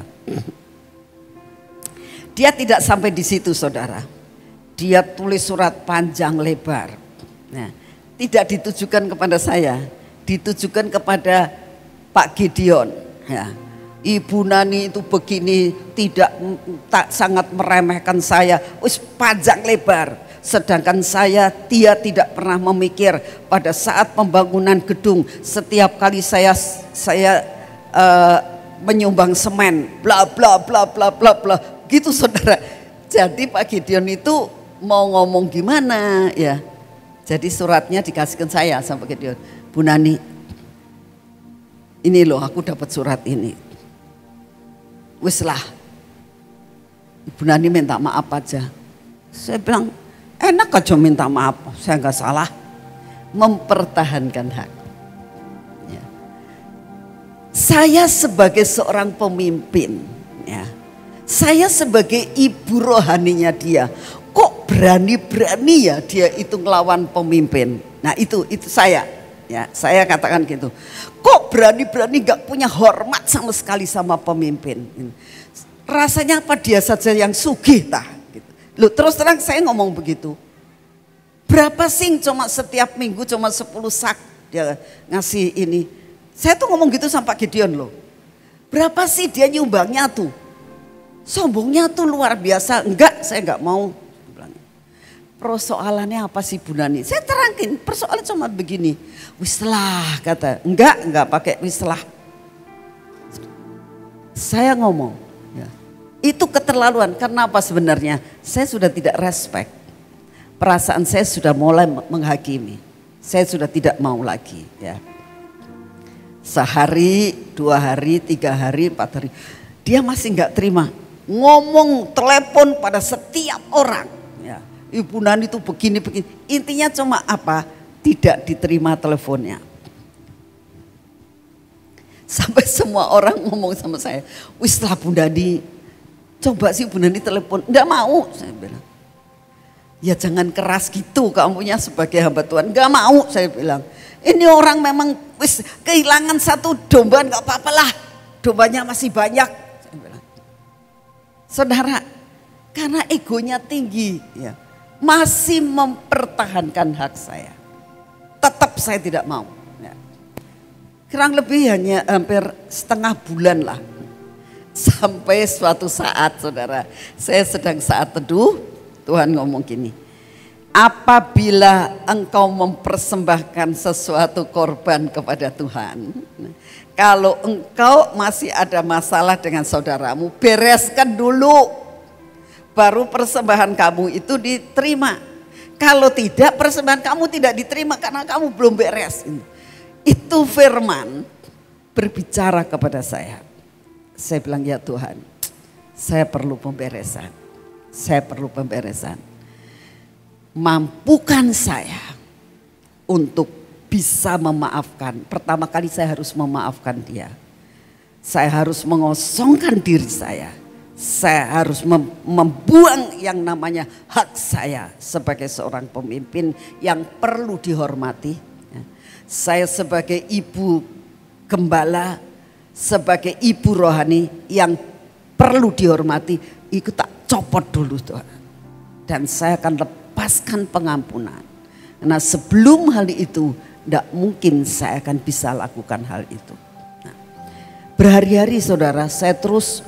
Dia tidak sampai di situ saudara. Dia tulis surat panjang lebar. Nah, tidak ditujukan kepada saya, ditujukan kepada Pak Gideon. Ya. Ibu Nani itu begini, tidak tak sangat meremehkan saya. Wis panjang lebar. Sedangkan saya dia tidak pernah memikir pada saat pembangunan gedung setiap kali saya saya uh, menyumbang semen bla bla bla bla bla bla gitu saudara. Jadi Pak Gideon itu mau ngomong gimana ya. Jadi suratnya dikasihkan saya sama Pak Gideon. Bu Nani, ini loh aku dapat surat ini. Wis lah, Ibu Nani minta maaf aja. Saya bilang enak aja minta maaf, saya nggak salah. Mempertahankan hak. Ya. Saya sebagai seorang pemimpin, ya, saya sebagai ibu rohaninya dia, kok berani-berani ya dia itu ngelawan pemimpin. Nah itu itu saya, ya saya katakan gitu. Kok berani-berani nggak punya hormat sama sekali sama pemimpin. Rasanya apa dia saja yang sugih tah. Loh, terus terang saya ngomong begitu. Berapa sing cuma setiap minggu cuma sepuluh sak dia ngasih ini. Saya tuh ngomong gitu sama Pak Gideon loh. Berapa sih dia nyumbangnya tuh? Sombongnya tuh luar biasa. Enggak, saya enggak mau. Persoalannya apa sih Bu Nani? Saya terangin, persoalan cuma begini. Wislah kata. Enggak, enggak pakai wislah. Saya ngomong. Itu keterlaluan. Kenapa sebenarnya? Saya sudah tidak respect. Perasaan saya sudah mulai menghakimi. Saya sudah tidak mau lagi. Ya. Sehari, dua hari, tiga hari, empat hari. Dia masih nggak terima. Ngomong, telepon pada setiap orang. Ya. Ibu Nani itu begini-begini. Intinya cuma apa? Tidak diterima teleponnya. Sampai semua orang ngomong sama saya. Wis lah Bu Nani. Coba sih Bu Nani telepon, enggak mau saya bilang. Ya jangan keras gitu kamunya sebagai hamba Tuhan, enggak mau saya bilang. Ini orang memang wis kehilangan satu domba enggak apa-apa lah, dombanya masih banyak. Saya bilang. Saudara, karena egonya tinggi, ya, masih mempertahankan hak saya. Tetap saya tidak mau. Ya. Kurang lebih hanya hampir setengah bulan lah. Sampai suatu saat saudara, saya sedang saat teduh, Tuhan ngomong gini. Apabila engkau mempersembahkan sesuatu korban kepada Tuhan, kalau engkau masih ada masalah dengan saudaramu, bereskan dulu. Baru persembahan kamu itu diterima. Kalau tidak, persembahan kamu tidak diterima karena kamu belum beres. Itu firman berbicara kepada saya. Saya bilang, ya Tuhan, saya perlu pemberesan. Saya perlu pemberesan. Mampukan saya untuk bisa memaafkan. Pertama kali saya harus memaafkan dia. Saya harus mengosongkan diri saya. Saya harus mem membuang yang namanya hak saya sebagai seorang pemimpin yang perlu dihormati. Saya sebagai ibu gembala, sebagai ibu rohani yang perlu dihormati, itu tak copot dulu Tuhan. Dan saya akan lepaskan pengampunan. Karena sebelum hal itu, tidak mungkin saya akan bisa lakukan hal itu. Nah, berhari-hari saudara, saya terus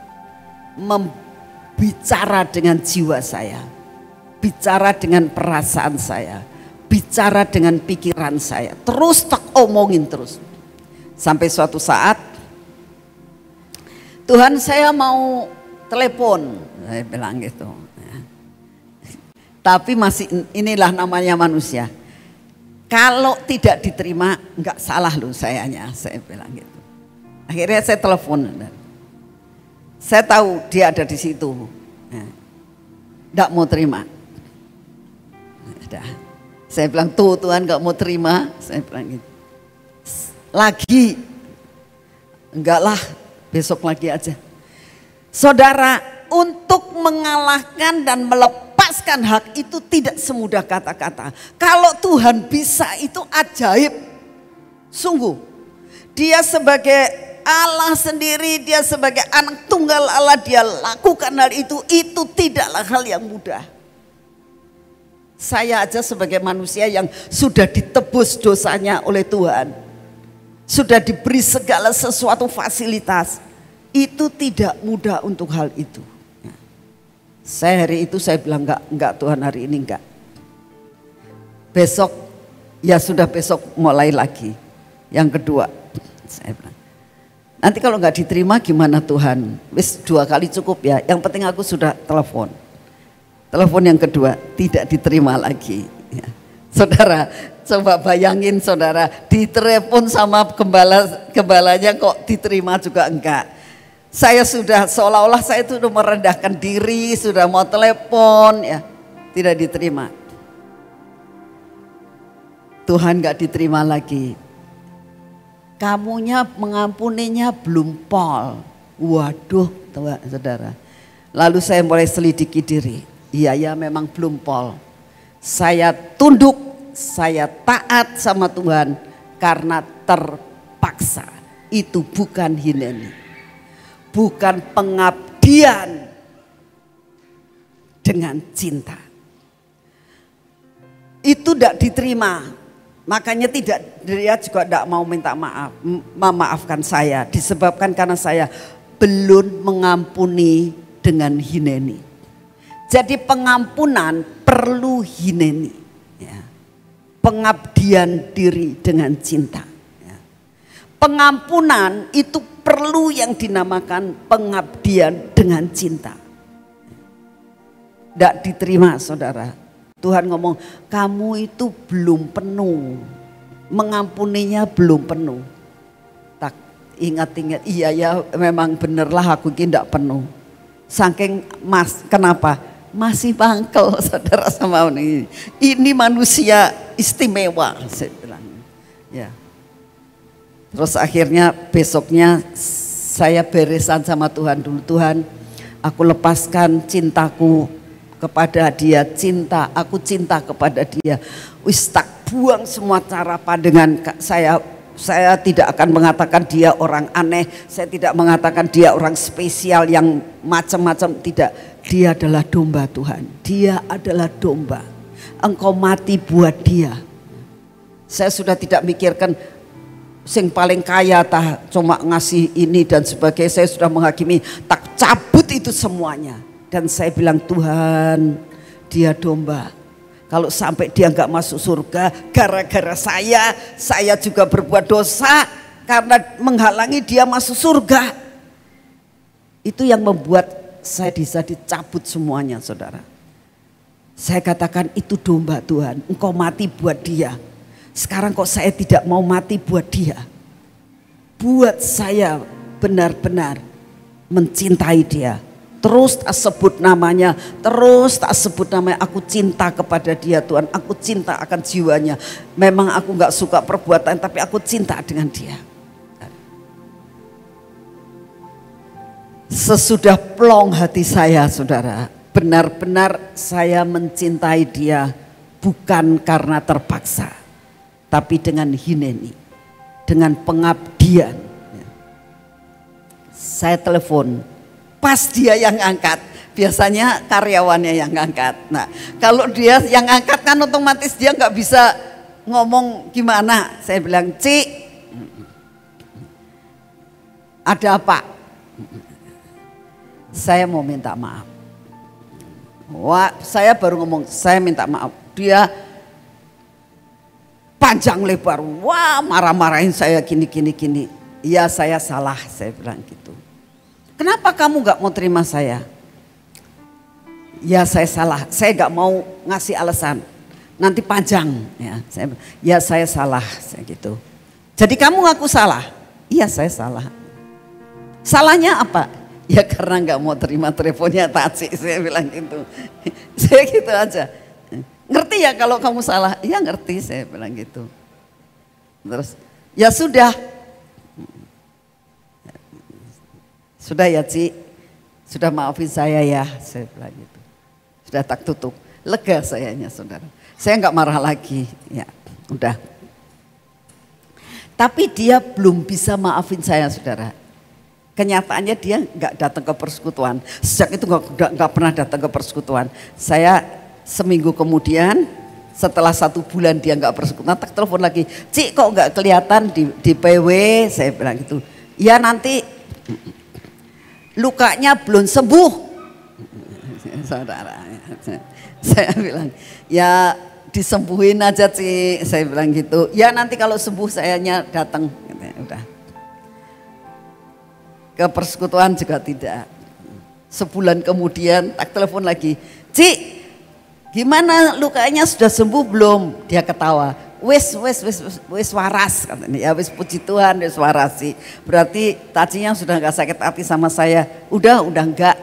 membicara dengan jiwa saya, bicara dengan perasaan saya, bicara dengan pikiran saya, terus tak omongin terus. Sampai suatu saat, Tuhan saya mau telepon, saya bilang gitu. Tapi masih inilah namanya manusia. Kalau tidak diterima, nggak salah loh sayanya, saya bilang gitu. Akhirnya saya telepon. Saya tahu dia ada di situ, nggak mau terima. Saya bilang tuh Tuhan nggak mau terima, saya bilang gitu. Lagi, enggak lah, besok lagi aja. Saudara, untuk mengalahkan dan melepaskan hak itu tidak semudah kata-kata. Kalau Tuhan bisa itu ajaib, sungguh. Dia sebagai Allah sendiri, dia sebagai anak tunggal Allah, dia lakukan hal itu, itu tidaklah hal yang mudah. Saya aja sebagai manusia yang sudah ditebus dosanya oleh Tuhan, sudah diberi segala sesuatu fasilitas, itu tidak mudah untuk hal itu. Saya hari itu saya bilang enggak, enggak Tuhan hari ini enggak. Besok, ya sudah besok mulai lagi. Yang kedua, saya bilang, nanti kalau nggak diterima gimana Tuhan? Wis dua kali cukup ya. Yang penting aku sudah telepon. Telepon yang kedua tidak diterima lagi. Ya. Saudara, coba bayangin saudara, ditelepon sama gembala gembalanya kok diterima juga enggak. Saya sudah seolah-olah saya itu sudah merendahkan diri, sudah mau telepon ya, tidak diterima. Tuhan nggak diterima lagi. Kamunya mengampuninya belum pol. Waduh, saudara. Lalu saya mulai selidiki diri. Iya ya memang belum pol. Saya tunduk, saya taat sama Tuhan karena terpaksa. Itu bukan hineni, bukan pengabdian dengan cinta. Itu tidak diterima. Makanya tidak, dia juga tidak mau minta maaf, memaafkan saya. Disebabkan karena saya belum mengampuni dengan hineni. Jadi pengampunan perlu hineni. Ya. Pengabdian diri dengan cinta. Ya. Pengampunan itu perlu yang dinamakan pengabdian dengan cinta. Tidak diterima saudara. Tuhan ngomong, kamu itu belum penuh, mengampuninya belum penuh. Tak ingat-ingat, iya ya memang benerlah aku ini tidak penuh. Saking mas, kenapa? Masih bangkel saudara sama ini. Ini manusia istimewa, saya bilang. Ya. Terus akhirnya besoknya saya beresan sama Tuhan dulu. Tuhan, aku lepaskan cintaku kepada dia, cinta, aku cinta kepada dia. Wis tak buang semua cara pandangan saya. Saya tidak akan mengatakan dia orang aneh, saya tidak mengatakan dia orang spesial yang macam-macam, tidak. Dia adalah domba Tuhan. Dia adalah domba. Engkau mati buat dia. Saya sudah tidak mikirkan sing paling kaya tah cuma ngasih ini dan sebagainya. Saya sudah menghakimi, tak cabut itu semuanya. Dan saya bilang, Tuhan, dia domba. Kalau sampai dia nggak masuk surga gara-gara saya, saya juga berbuat dosa karena menghalangi dia masuk surga. Itu yang membuat saya bisa dicabut semuanya, saudara. Saya katakan itu domba Tuhan, engkau mati buat dia. Sekarang kok saya tidak mau mati buat dia. Buat saya benar-benar mencintai dia. Terus tak sebut namanya, terus tak sebut namanya, aku cinta kepada dia Tuhan, aku cinta akan jiwanya. Memang aku gak suka perbuatan tapi aku cinta dengan dia. Sesudah plong hati saya saudara, benar-benar saya mencintai dia bukan karena terpaksa, tapi dengan hineni, dengan pengabdian. Saya telepon, pas dia yang angkat, biasanya karyawannya yang angkat. Nah kalau dia yang angkat kan otomatis dia nggak bisa ngomong gimana. Saya bilang, Ci, ada apa? Saya mau minta maaf. Wah, saya baru ngomong, saya minta maaf. Dia panjang lebar, wah marah-marahin saya gini gini gini. Ya saya salah, saya bilang gitu. Kenapa kamu gak mau terima saya? Ya saya salah, saya gak mau ngasih alasan. Nanti panjang. Ya saya, ya saya salah, saya gitu. Jadi kamu ngaku salah? Iya saya salah. Salahnya apa? Ya karena gak mau terima teleponnya Taci, saya bilang gitu. Saya gitu aja. Ngerti ya kalau kamu salah? Iya ngerti, saya bilang gitu. Terus ya sudah. Sudah ya Ci, sudah maafin saya ya, saya bilang gitu. Sudah tak tutup, lega sayanya saudara. Saya nggak marah lagi, ya udah. Tapi dia belum bisa maafin saya saudara. Kenyataannya dia nggak datang ke persekutuan. Sejak itu nggak nggak pernah datang ke persekutuan. Saya seminggu kemudian, setelah satu bulan dia nggak persekutuan, tak telepon lagi. Cik kok nggak kelihatan di, di P W? Saya bilang gitu. Ya nanti lukanya belum sembuh, saudara. Saya bilang ya disembuhin aja Cik. Saya bilang gitu. Ya nanti kalau sembuh sayanya datang. Udah. Ke persekutuan juga tidak. Sebulan kemudian tak telepon lagi, Cik, gimana lukanya sudah sembuh belum? Dia ketawa, wes wes wes wes waras katanya. Ya wes puji Tuhan wes waras sih. Berarti tacinya sudah nggak sakit hati sama saya. Udah udah enggak.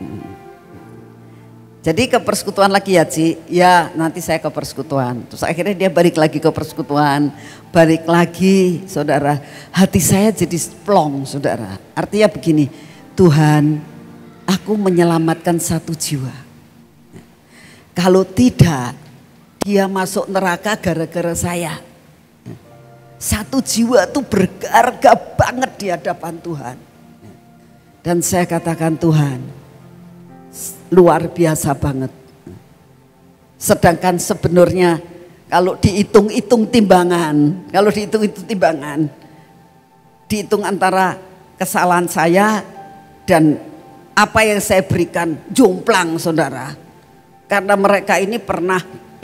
Jadi ke persekutuan lagi ya Ci. Ya nanti saya ke persekutuan. Terus akhirnya dia balik lagi ke persekutuan. Balik lagi saudara. Hati saya jadi plong saudara. Artinya begini, Tuhan aku menyelamatkan satu jiwa. Kalau tidak dia masuk neraka gara-gara saya. Satu jiwa itu berharga banget di hadapan Tuhan. Dan saya katakan Tuhan luar biasa banget. Sedangkan sebenarnya kalau dihitung-hitung timbangan, kalau dihitung-hitung timbangan, dihitung antara kesalahan saya dan apa yang saya berikan jomplang saudara. Karena mereka ini pernah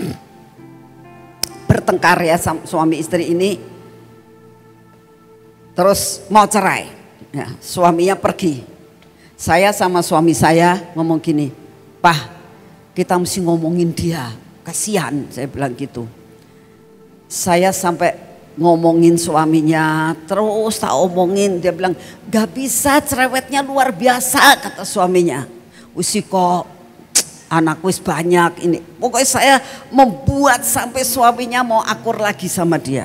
bertengkar ya suami istri ini, terus mau cerai, ya, suaminya pergi. Saya sama suami saya ngomong gini, Pak kita mesti ngomongin dia, kasihan, saya bilang gitu. Saya sampai ngomongin suaminya, terus tak omongin, dia bilang gak bisa, cerewetnya luar biasa kata suaminya. Wis kok anak wis banyak ini, pokoknya saya membuat sampai suaminya mau akur lagi sama dia.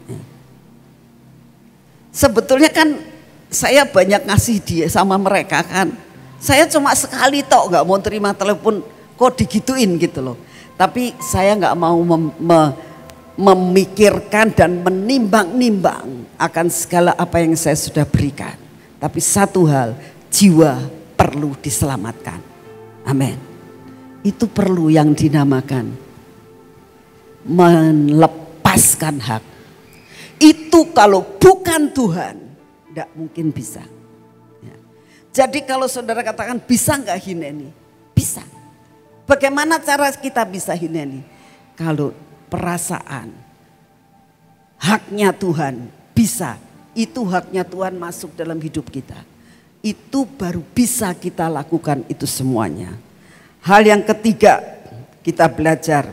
Sebetulnya kan saya banyak ngasih dia sama mereka kan. Saya cuma sekali tok nggak mau terima telepon kok digituin gitu loh. Tapi saya nggak mau mem, me, memikirkan dan menimbang-nimbang akan segala apa yang saya sudah berikan. Tapi satu hal, jiwa perlu diselamatkan. Amin. Itu perlu yang dinamakan melepaskan hak. Itu kalau bukan Tuhan tidak mungkin bisa. Ya. Jadi kalau saudara katakan bisa nggak hineni? Bisa. Bagaimana cara kita bisa hineni? Kalau perasaan haknya Tuhan bisa. Itu haknya Tuhan masuk dalam hidup kita. Itu baru bisa kita lakukan itu semuanya. Hal yang ketiga kita belajar.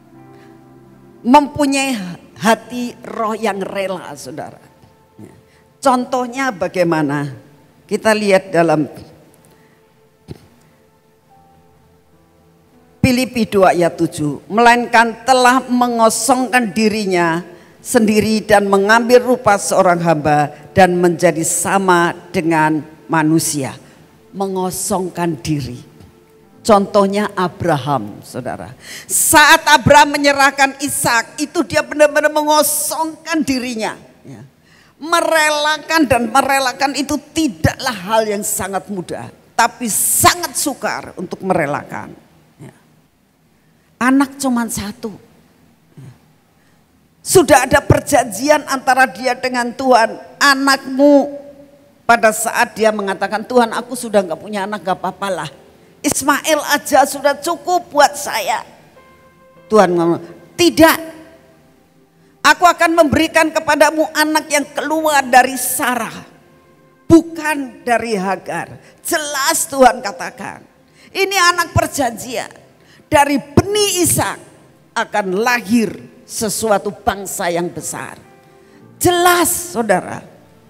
Mempunyai hati roh yang rela saudara. Contohnya bagaimana? Kita lihat dalam Filipi dua ayat tujuh, melainkan telah mengosongkan dirinya sendiri dan mengambil rupa seorang hamba dan menjadi sama dengan manusia. Mengosongkan diri. Contohnya Abraham, saudara. Saat Abraham menyerahkan Ishak, itu dia benar-benar mengosongkan dirinya. Ya. Merelakan dan merelakan itu tidaklah hal yang sangat mudah, tapi sangat sukar untuk merelakan. Ya. Anak cuma satu. Ya. Sudah ada perjanjian antara dia dengan Tuhan. Anakmu pada saat dia mengatakan, Tuhan aku sudah gak punya anak, gak apa-apalah. Ismail aja sudah cukup buat saya. Tuhan ngomong, tidak. Aku akan memberikan kepadamu anak yang keluar dari Sarah, bukan dari Hagar. Jelas Tuhan katakan, ini anak perjanjian. Dari benih Ishak akan lahir sesuatu bangsa yang besar. Jelas saudara.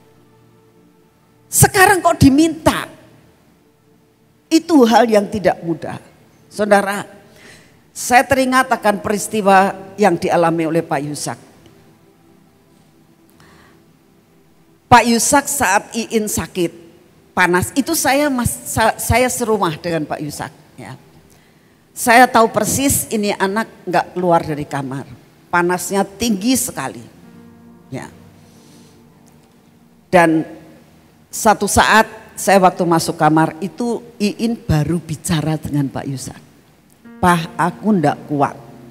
Sekarang kok diminta? Itu hal yang tidak mudah. Saudara, saya teringat akan peristiwa yang dialami oleh Pak Yusak. Pak Yusak saat Iin sakit panas, itu saya mas, saya serumah dengan Pak Yusak. Ya. Saya tahu persis ini anak nggak keluar dari kamar, panasnya tinggi sekali. Ya. Dan satu saat saya waktu masuk kamar itu Iin baru bicara dengan Pak Yusak. Pak, aku ndak kuat.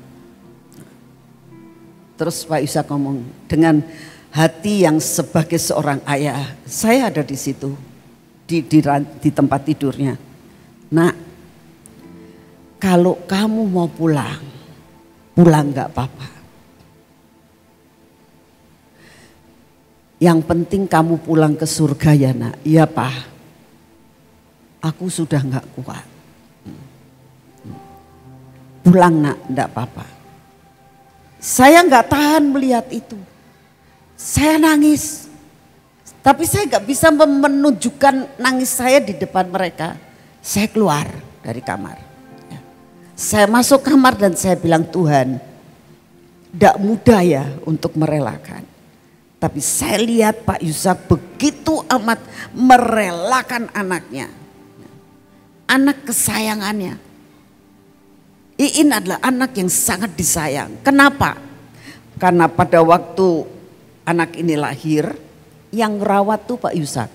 Terus Pak Yusak ngomong dengan hati yang sebagai seorang ayah, saya ada di situ di, di, di tempat tidurnya. Nak, kalau kamu mau pulang, pulang nggak apa-apa. Yang penting kamu pulang ke surga ya nak. Iya Pak. Aku sudah nggak kuat. Pulang nak, enggak apa-apa. Saya nggak tahan melihat itu. Saya nangis. Tapi saya nggak bisa menunjukkan nangis saya di depan mereka. Saya keluar dari kamar. Saya masuk kamar dan saya bilang, Tuhan, enggak mudah ya untuk merelakan. Tapi saya lihat Pak Yusak begitu amat merelakan anaknya. Anak kesayangannya. Iin adalah anak yang sangat disayang. Kenapa? Karena pada waktu anak ini lahir, yang rawat tuh Pak Yusak.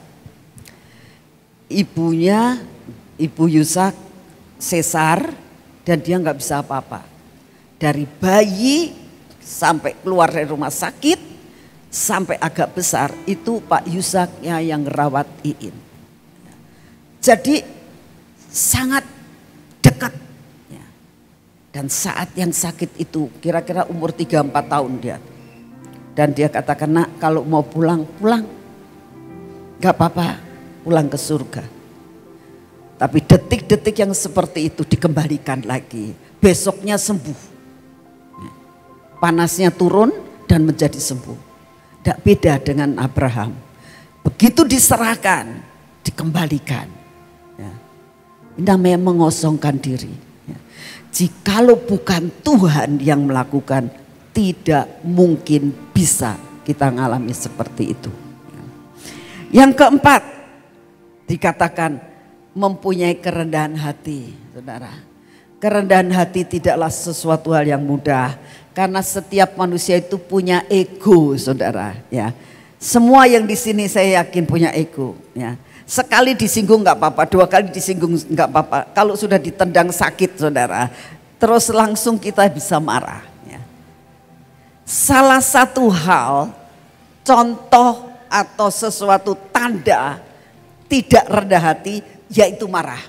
Ibunya, Ibu Yusak sesar dan dia nggak bisa apa-apa. Dari bayi sampai keluar dari rumah sakit, sampai agak besar, itu Pak Yusaknya yang rawat Iin. Jadi sangat dekat. Ya. Dan saat yang sakit itu kira-kira umur tiga empat tahun dia. Dan dia katakan, nak kalau mau pulang, pulang. Gak apa-apa, pulang ke surga. Tapi detik-detik yang seperti itu dikembalikan lagi. Besoknya sembuh. Ya. Panasnya turun dan menjadi sembuh. Tidak beda dengan Abraham. Begitu diserahkan, dikembalikan. Ini namanya mengosongkan diri. Jikalau bukan Tuhan yang melakukan, tidak mungkin bisa kita ngalami seperti itu. Yang keempat, dikatakan mempunyai kerendahan hati, saudara. Kerendahan hati tidaklah sesuatu hal yang mudah, karena setiap manusia itu punya ego, saudara. Ya, semua yang di sini saya yakin punya ego. Ya. Sekali disinggung nggak apa-apa, dua kali disinggung nggak apa-apa. Kalau sudah ditendang sakit saudara, terus langsung kita bisa marah. Ya. Salah satu hal, contoh atau sesuatu tanda tidak rendah hati, yaitu marah.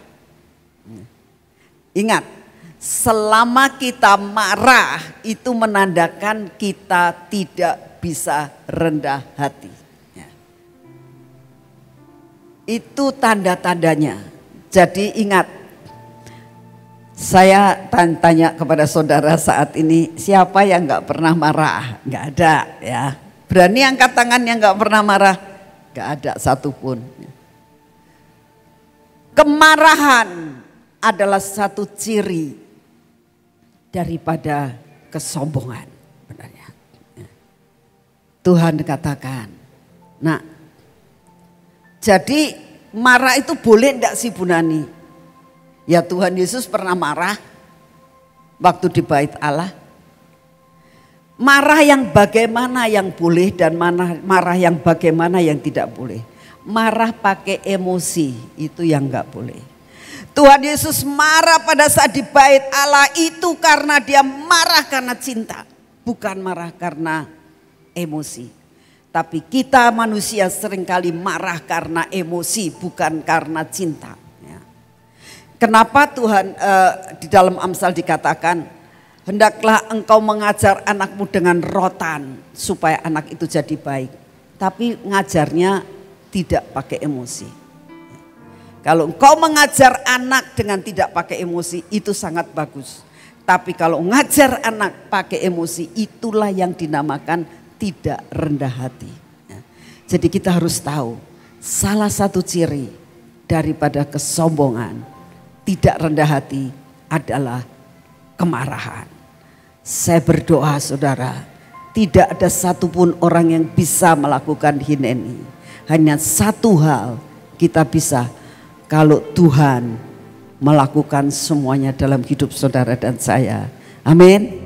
Ingat, selama kita marah itu menandakan kita tidak bisa rendah hati. Itu tanda-tandanya. Jadi ingat, saya tanya kepada saudara saat ini, siapa yang nggak pernah marah? Nggak ada ya. Berani angkat tangan yang nggak pernah marah? Gak ada satupun. Kemarahan adalah satu ciri daripada kesombongan benarnya. Tuhan katakan, nah jadi marah itu boleh enggak sih Bu Nani? Ya Tuhan Yesus pernah marah waktu di bait Allah. Marah yang bagaimana yang boleh dan mana marah yang bagaimana yang tidak boleh. Marah pakai emosi itu yang enggak boleh. Tuhan Yesus marah pada saat di bait Allah itu karena dia marah karena cinta, bukan marah karena emosi. Tapi kita manusia seringkali marah karena emosi, bukan karena cinta. Ya. Kenapa Tuhan uh, di dalam Amsal dikatakan, hendaklah engkau mengajar anakmu dengan rotan supaya anak itu jadi baik. Tapi ngajarnya tidak pakai emosi. Kalau engkau mengajar anak dengan tidak pakai emosi itu sangat bagus. Tapi kalau ngajar anak pakai emosi itulah yang dinamakan tidak rendah hati. Jadi kita harus tahu salah satu ciri daripada kesombongan, tidak rendah hati adalah kemarahan. Saya berdoa saudara, tidak ada satupun orang yang bisa melakukan ini. Hanya satu hal kita bisa, kalau Tuhan melakukan semuanya dalam hidup saudara dan saya. Amin.